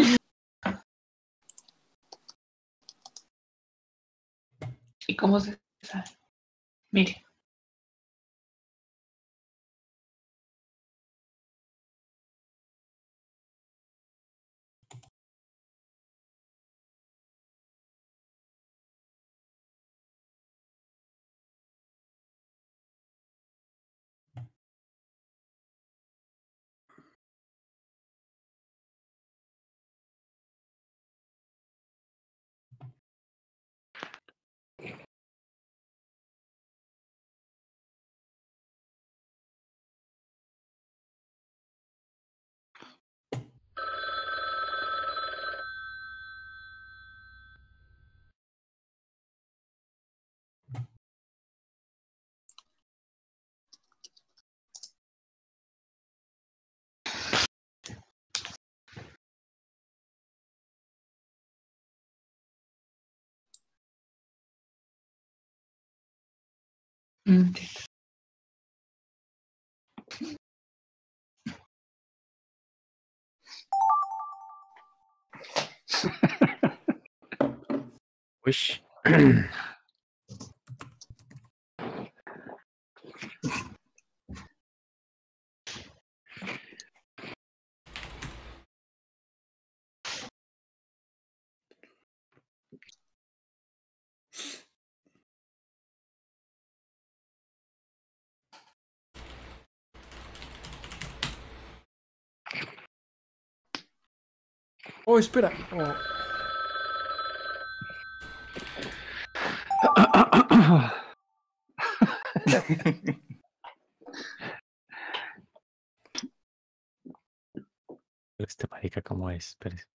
J: ¿Y cómo se sabe? Mire.
C: Uy.
B: Oh, espera. Oh.
C: Este marica, ¿cómo es? Espérese.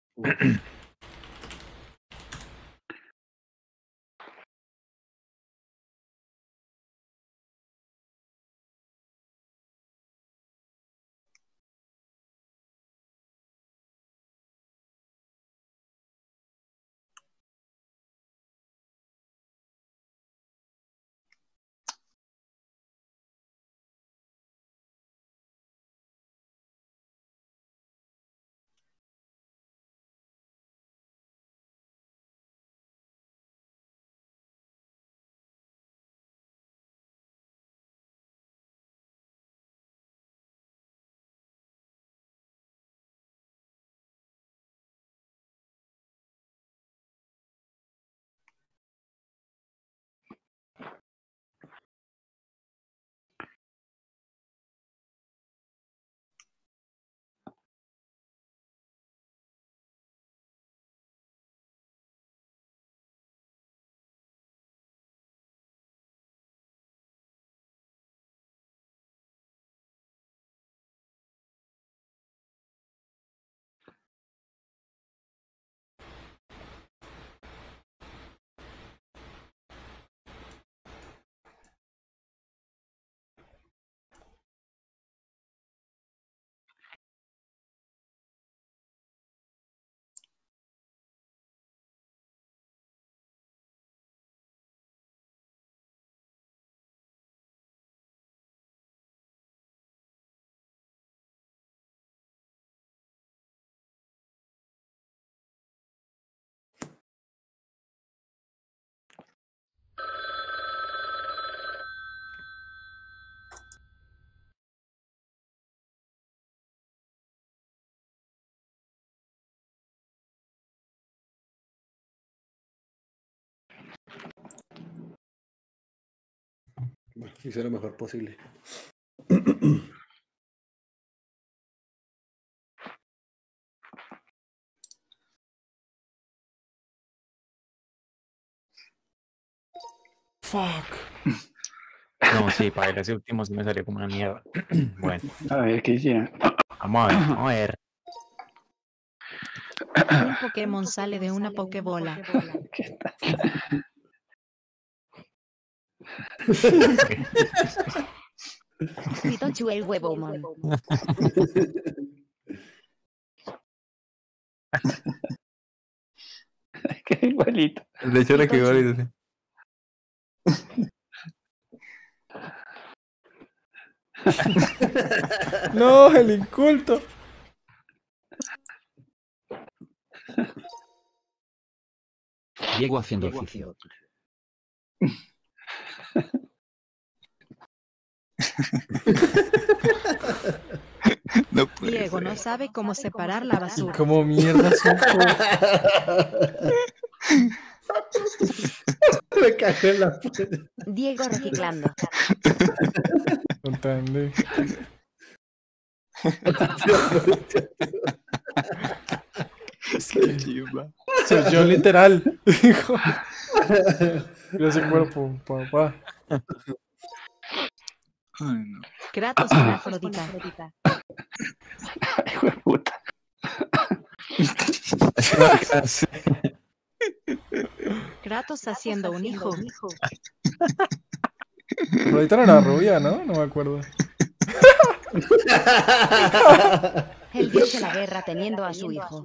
A: Bueno, hice lo mejor posible.
B: Fuck.
C: No, sí, para ese último sí me salió como una mierda. Bueno.
D: A ver, ¿qué hicieron?
C: Vamos a ver, vamos a ver.
I: Un Pokémon sale de una Pokébola.
D: ¿Qué está?
I: Pitochu el huevomon.
D: Qué igualito.
C: De hecho, le quedó igualito.
B: No, el inculto.
H: Diego haciendo oficio.
E: No puede
I: Diego
E: ser.
I: no sabe cómo separar la basura.
B: Como mierda supo.
A: Me cagué en la puerta.
I: Diego reciclando.
B: Entendí. Es que
E: Chimba.
B: soy yo literal. Hijo. Mira ese cuerpo, papá.
E: Ay, no.
I: Kratos con Afrodita.
D: Hijo de puta.
I: Kratos haciendo un hijo.
B: Afrodita no era rubia, ¿no? No me acuerdo.
I: El dios de la guerra teniendo a su hijo.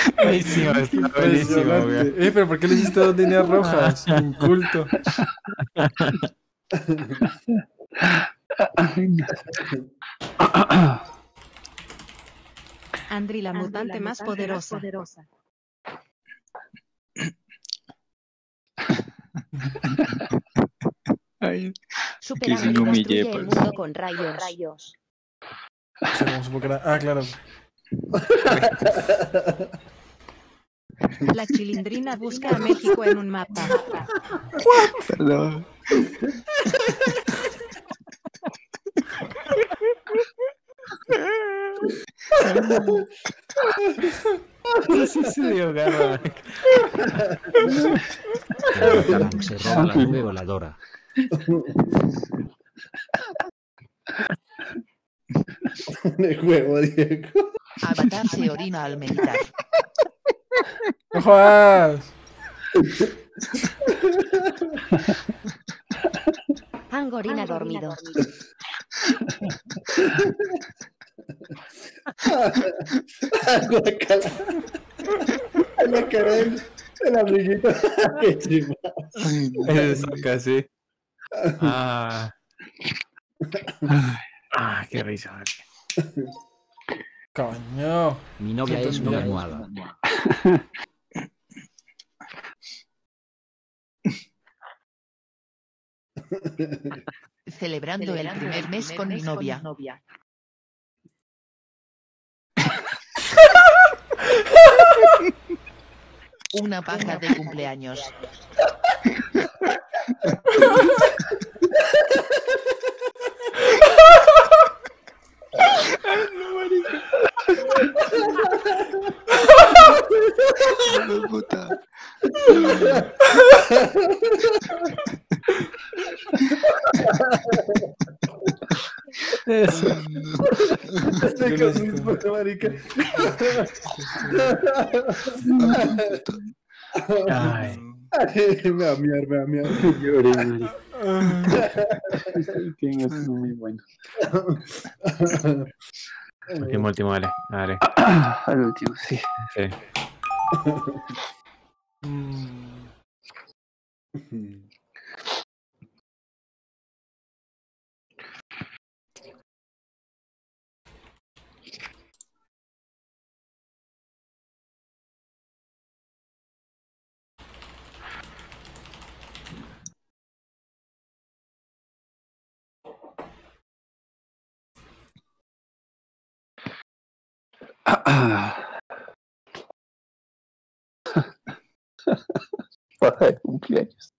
C: Buenísimo, está buenísimo, güey.
B: Impresionante. Eh, pero ¿por qué le hiciste dos líneas rojas? Inculto.
I: Andri, la mutante más poderosa.
E: Ay,
I: Super
E: que se
I: Andri
E: me humillé,
I: destruye el
E: pues.
I: mundo con rayos.
B: Se me supo que era- Ah, claro.
I: La chilindrina busca a México en un mapa.
E: Perdón.
C: Sí, se dio garra.
H: Tarank se roba la nube voladora.
A: De juego, Diego.
K: Avatar se orina al meditar.
B: ¡No jodas!
I: Angorina dormido.
A: Guacala. La cara del, del amiguito. Qué chima.
C: Eso casi. Ah. Ah, qué risa. Vale.
B: Coño.
H: Mi novia es mi almohada.
K: Celebrando el primer mes con mi novia. Una paja de cumpleaños.
E: No, puta.
B: Eso.
A: Estoy con mis puta marica.
C: Ay.
A: Ay, me va a miar, me va a miar.
D: Lloré, marica. Tiene es muy bueno.
C: Último, último, dale. Dale.
D: Al último, sí.
C: Sí.
D: Paja de cumpleaños.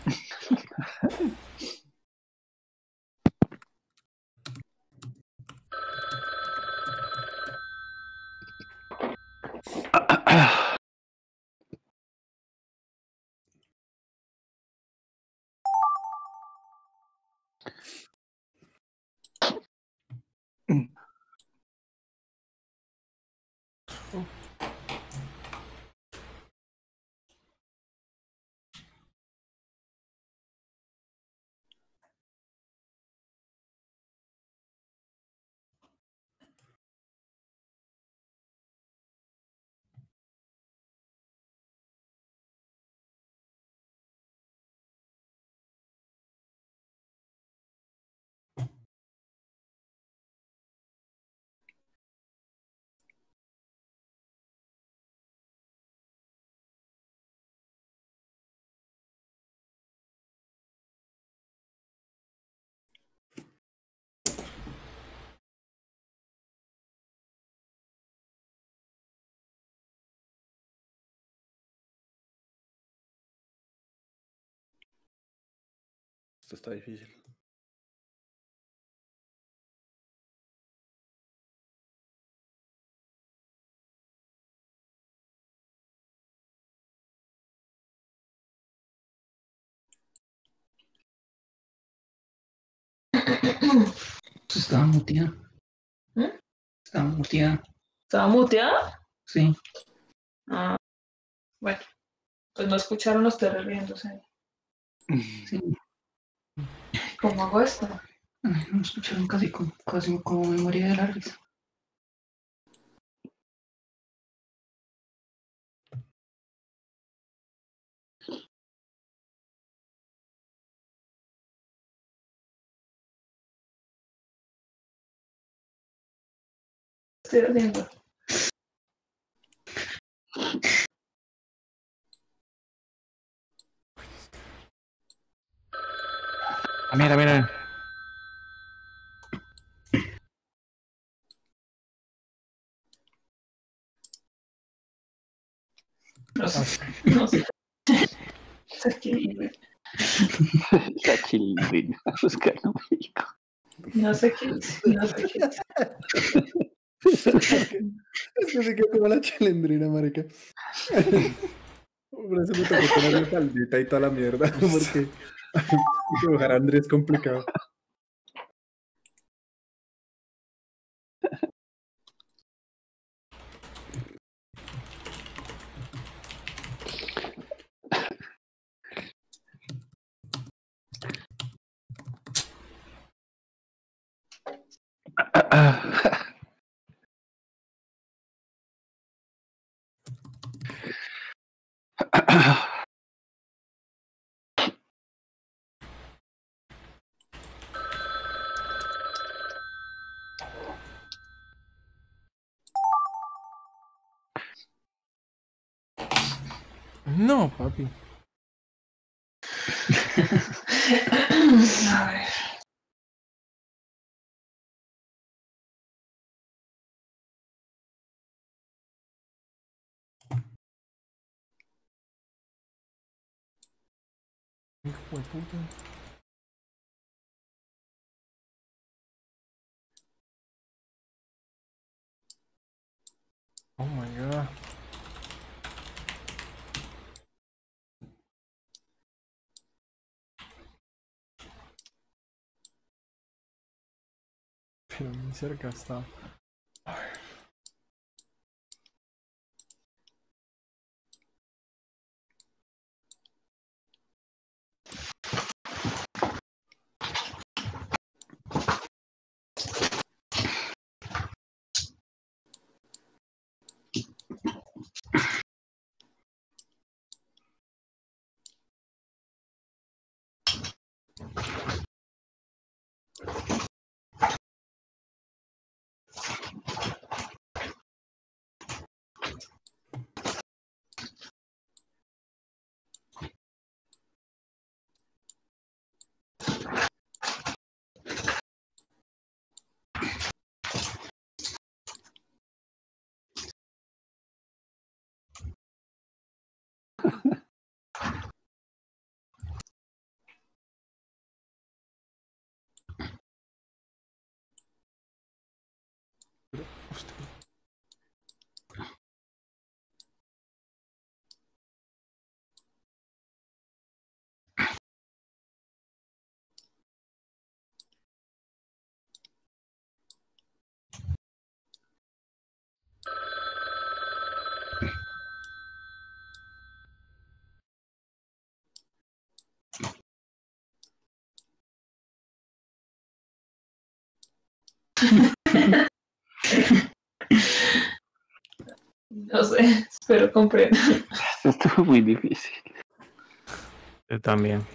A: Esto está difícil.
F: Estaba muteada.
J: ¿Mm?
F: Estaba muteada.
J: ¿Estaba muteada?
F: Sí.
J: Ah, bueno, pues no escucharon los terrenos riéndose.
F: Sí.
J: ¿Cómo hago esto?
F: Ay, no escucharon casi como, casi como memoria de la risa.
J: estoy haciendo.
C: Ah, mira, mira.
J: No sé, no sé. Es que
D: La chilindrina, buscando México.
J: no sé qué es, no sé qué es.
A: Es que, es que sí que como la chilindrina, marica. Por eso me tocó ponerle faldita y toda la mierda, porque dibujar a Andrés es complicado.
B: No, papi.
J: A ver.
B: Hijo de puta. Oh my god. Pero muy cerca está. A ver. Hostia.
J: No sé, espero comprendan.
D: Esto estuvo muy difícil.
C: Yo también.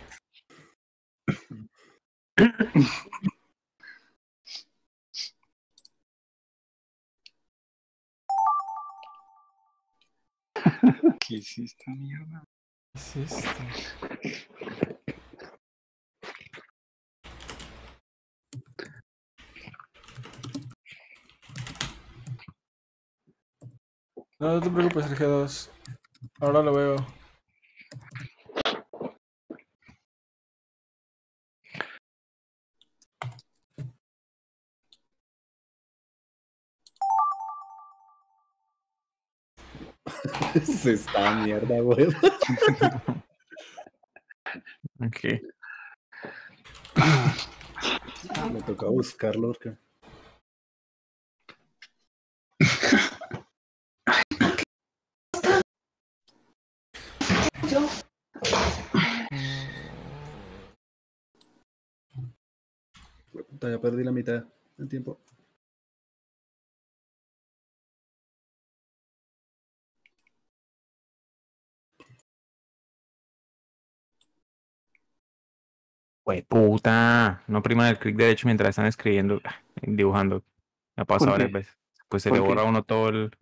E: ¿Qué es esta mierda?
B: ¿Qué es esto? No, no te preocupes, el G dos. Ahora lo veo.
A: Es esta mierda, güey.
C: Ok.
A: Me toca buscarlo porque...
J: Yo.
A: Ya perdí la mitad del tiempo.
C: Güey, puta. No priman el clic derecho mientras están escribiendo, dibujando. Me ha pasado
D: ¿Por qué?
C: varias veces. pues se
D: ¿Por
C: le
D: qué?
C: borra a uno todo el...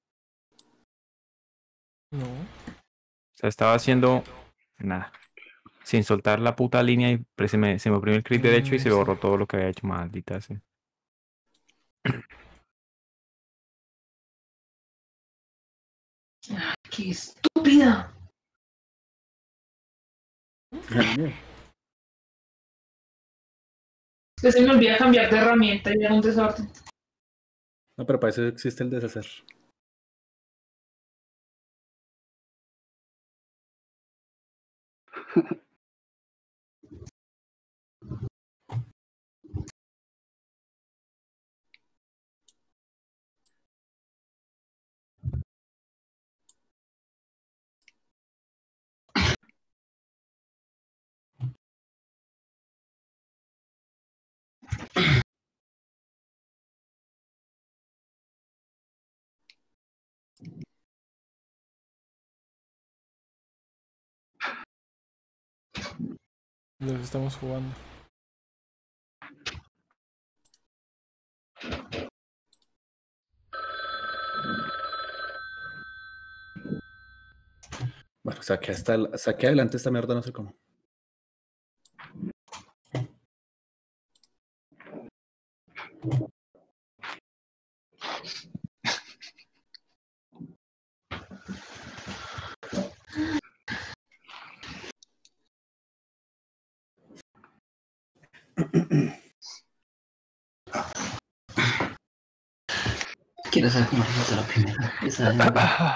B: No.
C: O sea, estaba haciendo nada, sin soltar la puta línea y pues, se me, se me oprimió el clic derecho y se me borró todo lo que había hecho, maldita sea.
J: ¡Qué estúpida! Es que se me olvida cambiar de herramienta y era un desorden.
A: No, pero para eso existe el deshacer.
B: Los estamos jugando.
A: Bueno, saqué, hasta el- saqué adelante esta mierda, no sé cómo.
F: Quiero saber cómo resulta la primera. Esa es-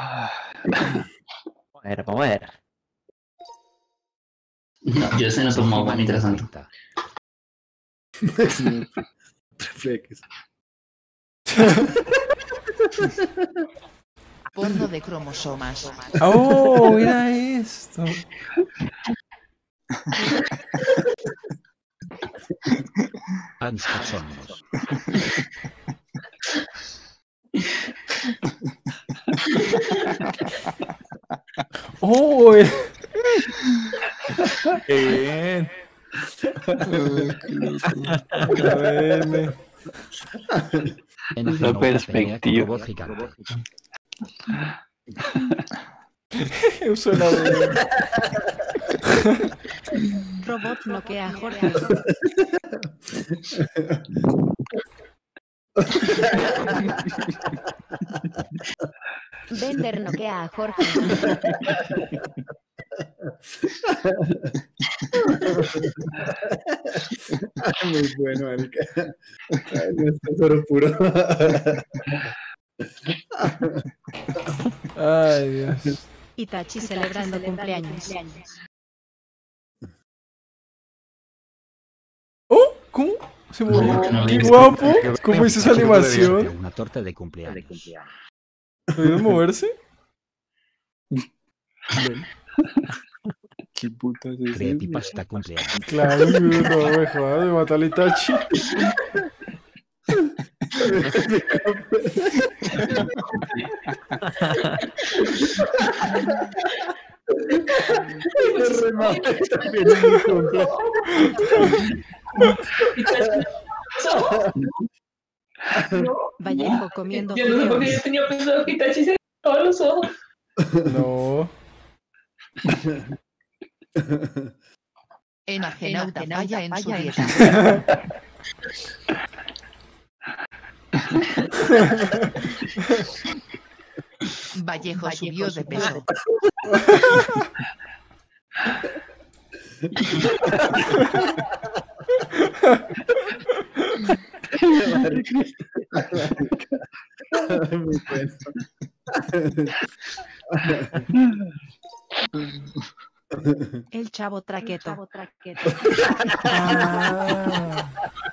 C: Vamos a ver, vamos a ver.
F: No, yo se no tomo agua mientras tanto.
A: Reflex.
K: Porno de cromosomas.
B: ¡Oh, mira esto!
H: Hans cachondos.
B: ¡Oh! eh. ¡Qué bien! Bueno.
H: Enajena
D: perspectiva.
H: robot gigante.
B: Suena bien.
I: Robot noquea a Jorge. Bender noquea a Jorge.
A: Muy bueno, marica. Ay, no, esto es oro puro.
B: Ay, Dios.
I: Itachi celebrando cumpleaños.
B: ¡Oh! ¿Cómo? Se murió.
F: No,
B: ¡Qué
F: no,
B: guapo!
C: no.
B: ¿Cómo hizo esa animación?
H: Una torta de cumpleaños.
B: ¿Puede moverse?
E: ¿Qué puta es eso?
H: Creepypasta cumpleaños.
B: Claro, no me jodas, me mató al Itachi.
I: Vallejo comiendo
J: Yo no sé por qué yo
I: fideos.
J: tenía pensado que Itachi se todos los ojos.
B: No.
K: Enajenauta falla en su dieta. Vallejo subió de peso.
A: Muy bueno.
I: El chavo traqueto.
B: Ah.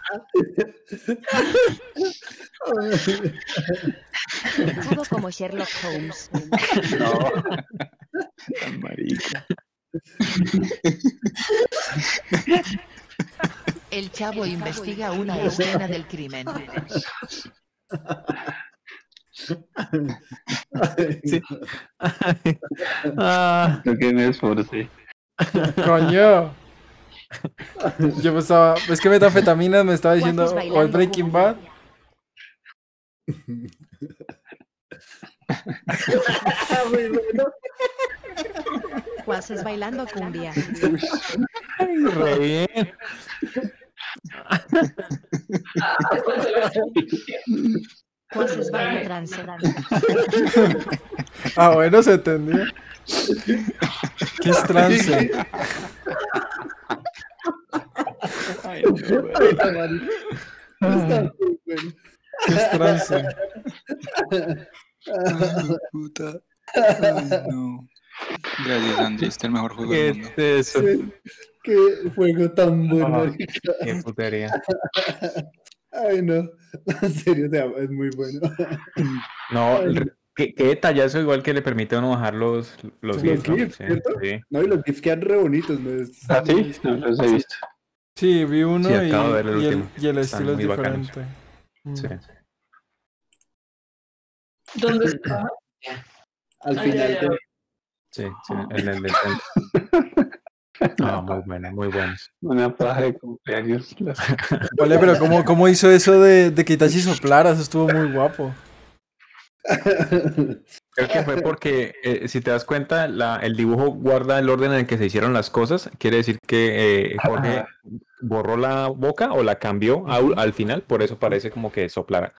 I: Todo como Sherlock Holmes.
E: No. Tan marica.
K: El chavo investiga una escena del crimen.
C: Sí. Ah,
D: Creo que me esforcé.
B: Coño. Yo me estaba. Es que metanfetaminas me estaba diciendo.
I: Guapos
B: O el
I: bailando
B: Breaking Bad.
A: Muy bueno.
I: Juaces bailando cumbia.
C: Ay, re bien.
I: Juaces bailando trance.
B: Ah, bueno, se entendió. ¿Qué es trance?
E: Ay, no, güey.
A: Está muy bueno.
B: ¿Qué es trance?
E: Ay, puta. Ay, no. Gracias, Andrés. Este es el mejor juego
C: ¿Qué
E: del mundo.
C: es eso?
A: Sí, qué juego tan bueno,
C: Ah,
A: marica.
C: qué putería.
A: Ay, no. En serio, o sea, es muy bueno.
C: No,
A: Ay,
C: el- qué, qué detallazo igual que le permite a uno bajar los, los
A: Los
C: GIFs, ¿no?
A: GIFs,
C: Sí,
A: ¿cierto?
C: sí.
A: No, y los GIFs quedan re bonitos, ¿no? Es...
D: ¿Ah, sí? No los he visto.
B: Sí, vi uno
C: Sí,
B: y,
C: acabo de ver el
B: y el,
C: último.
B: y el
C: Están
B: estilo es
C: muy bacanos.
B: diferente. Mm.
C: Sí.
J: ¿Dónde está?
A: Al
J: Ay,
A: final
J: ay, ay.
A: de-
C: Sí, sí, en el del centro. Ah, muy buenos, muy buenos.
D: Una paja de cumpleaños. Las-
B: Vale, pero ¿cómo, cómo hizo eso de, de que Itachi soplara? Eso estuvo muy guapo.
C: Creo que fue porque, eh, si te das cuenta, la, el dibujo guarda el orden en el que se hicieron las cosas. Quiere decir que eh, Jorge borró la boca o la cambió au- al final, por eso parece como que soplara.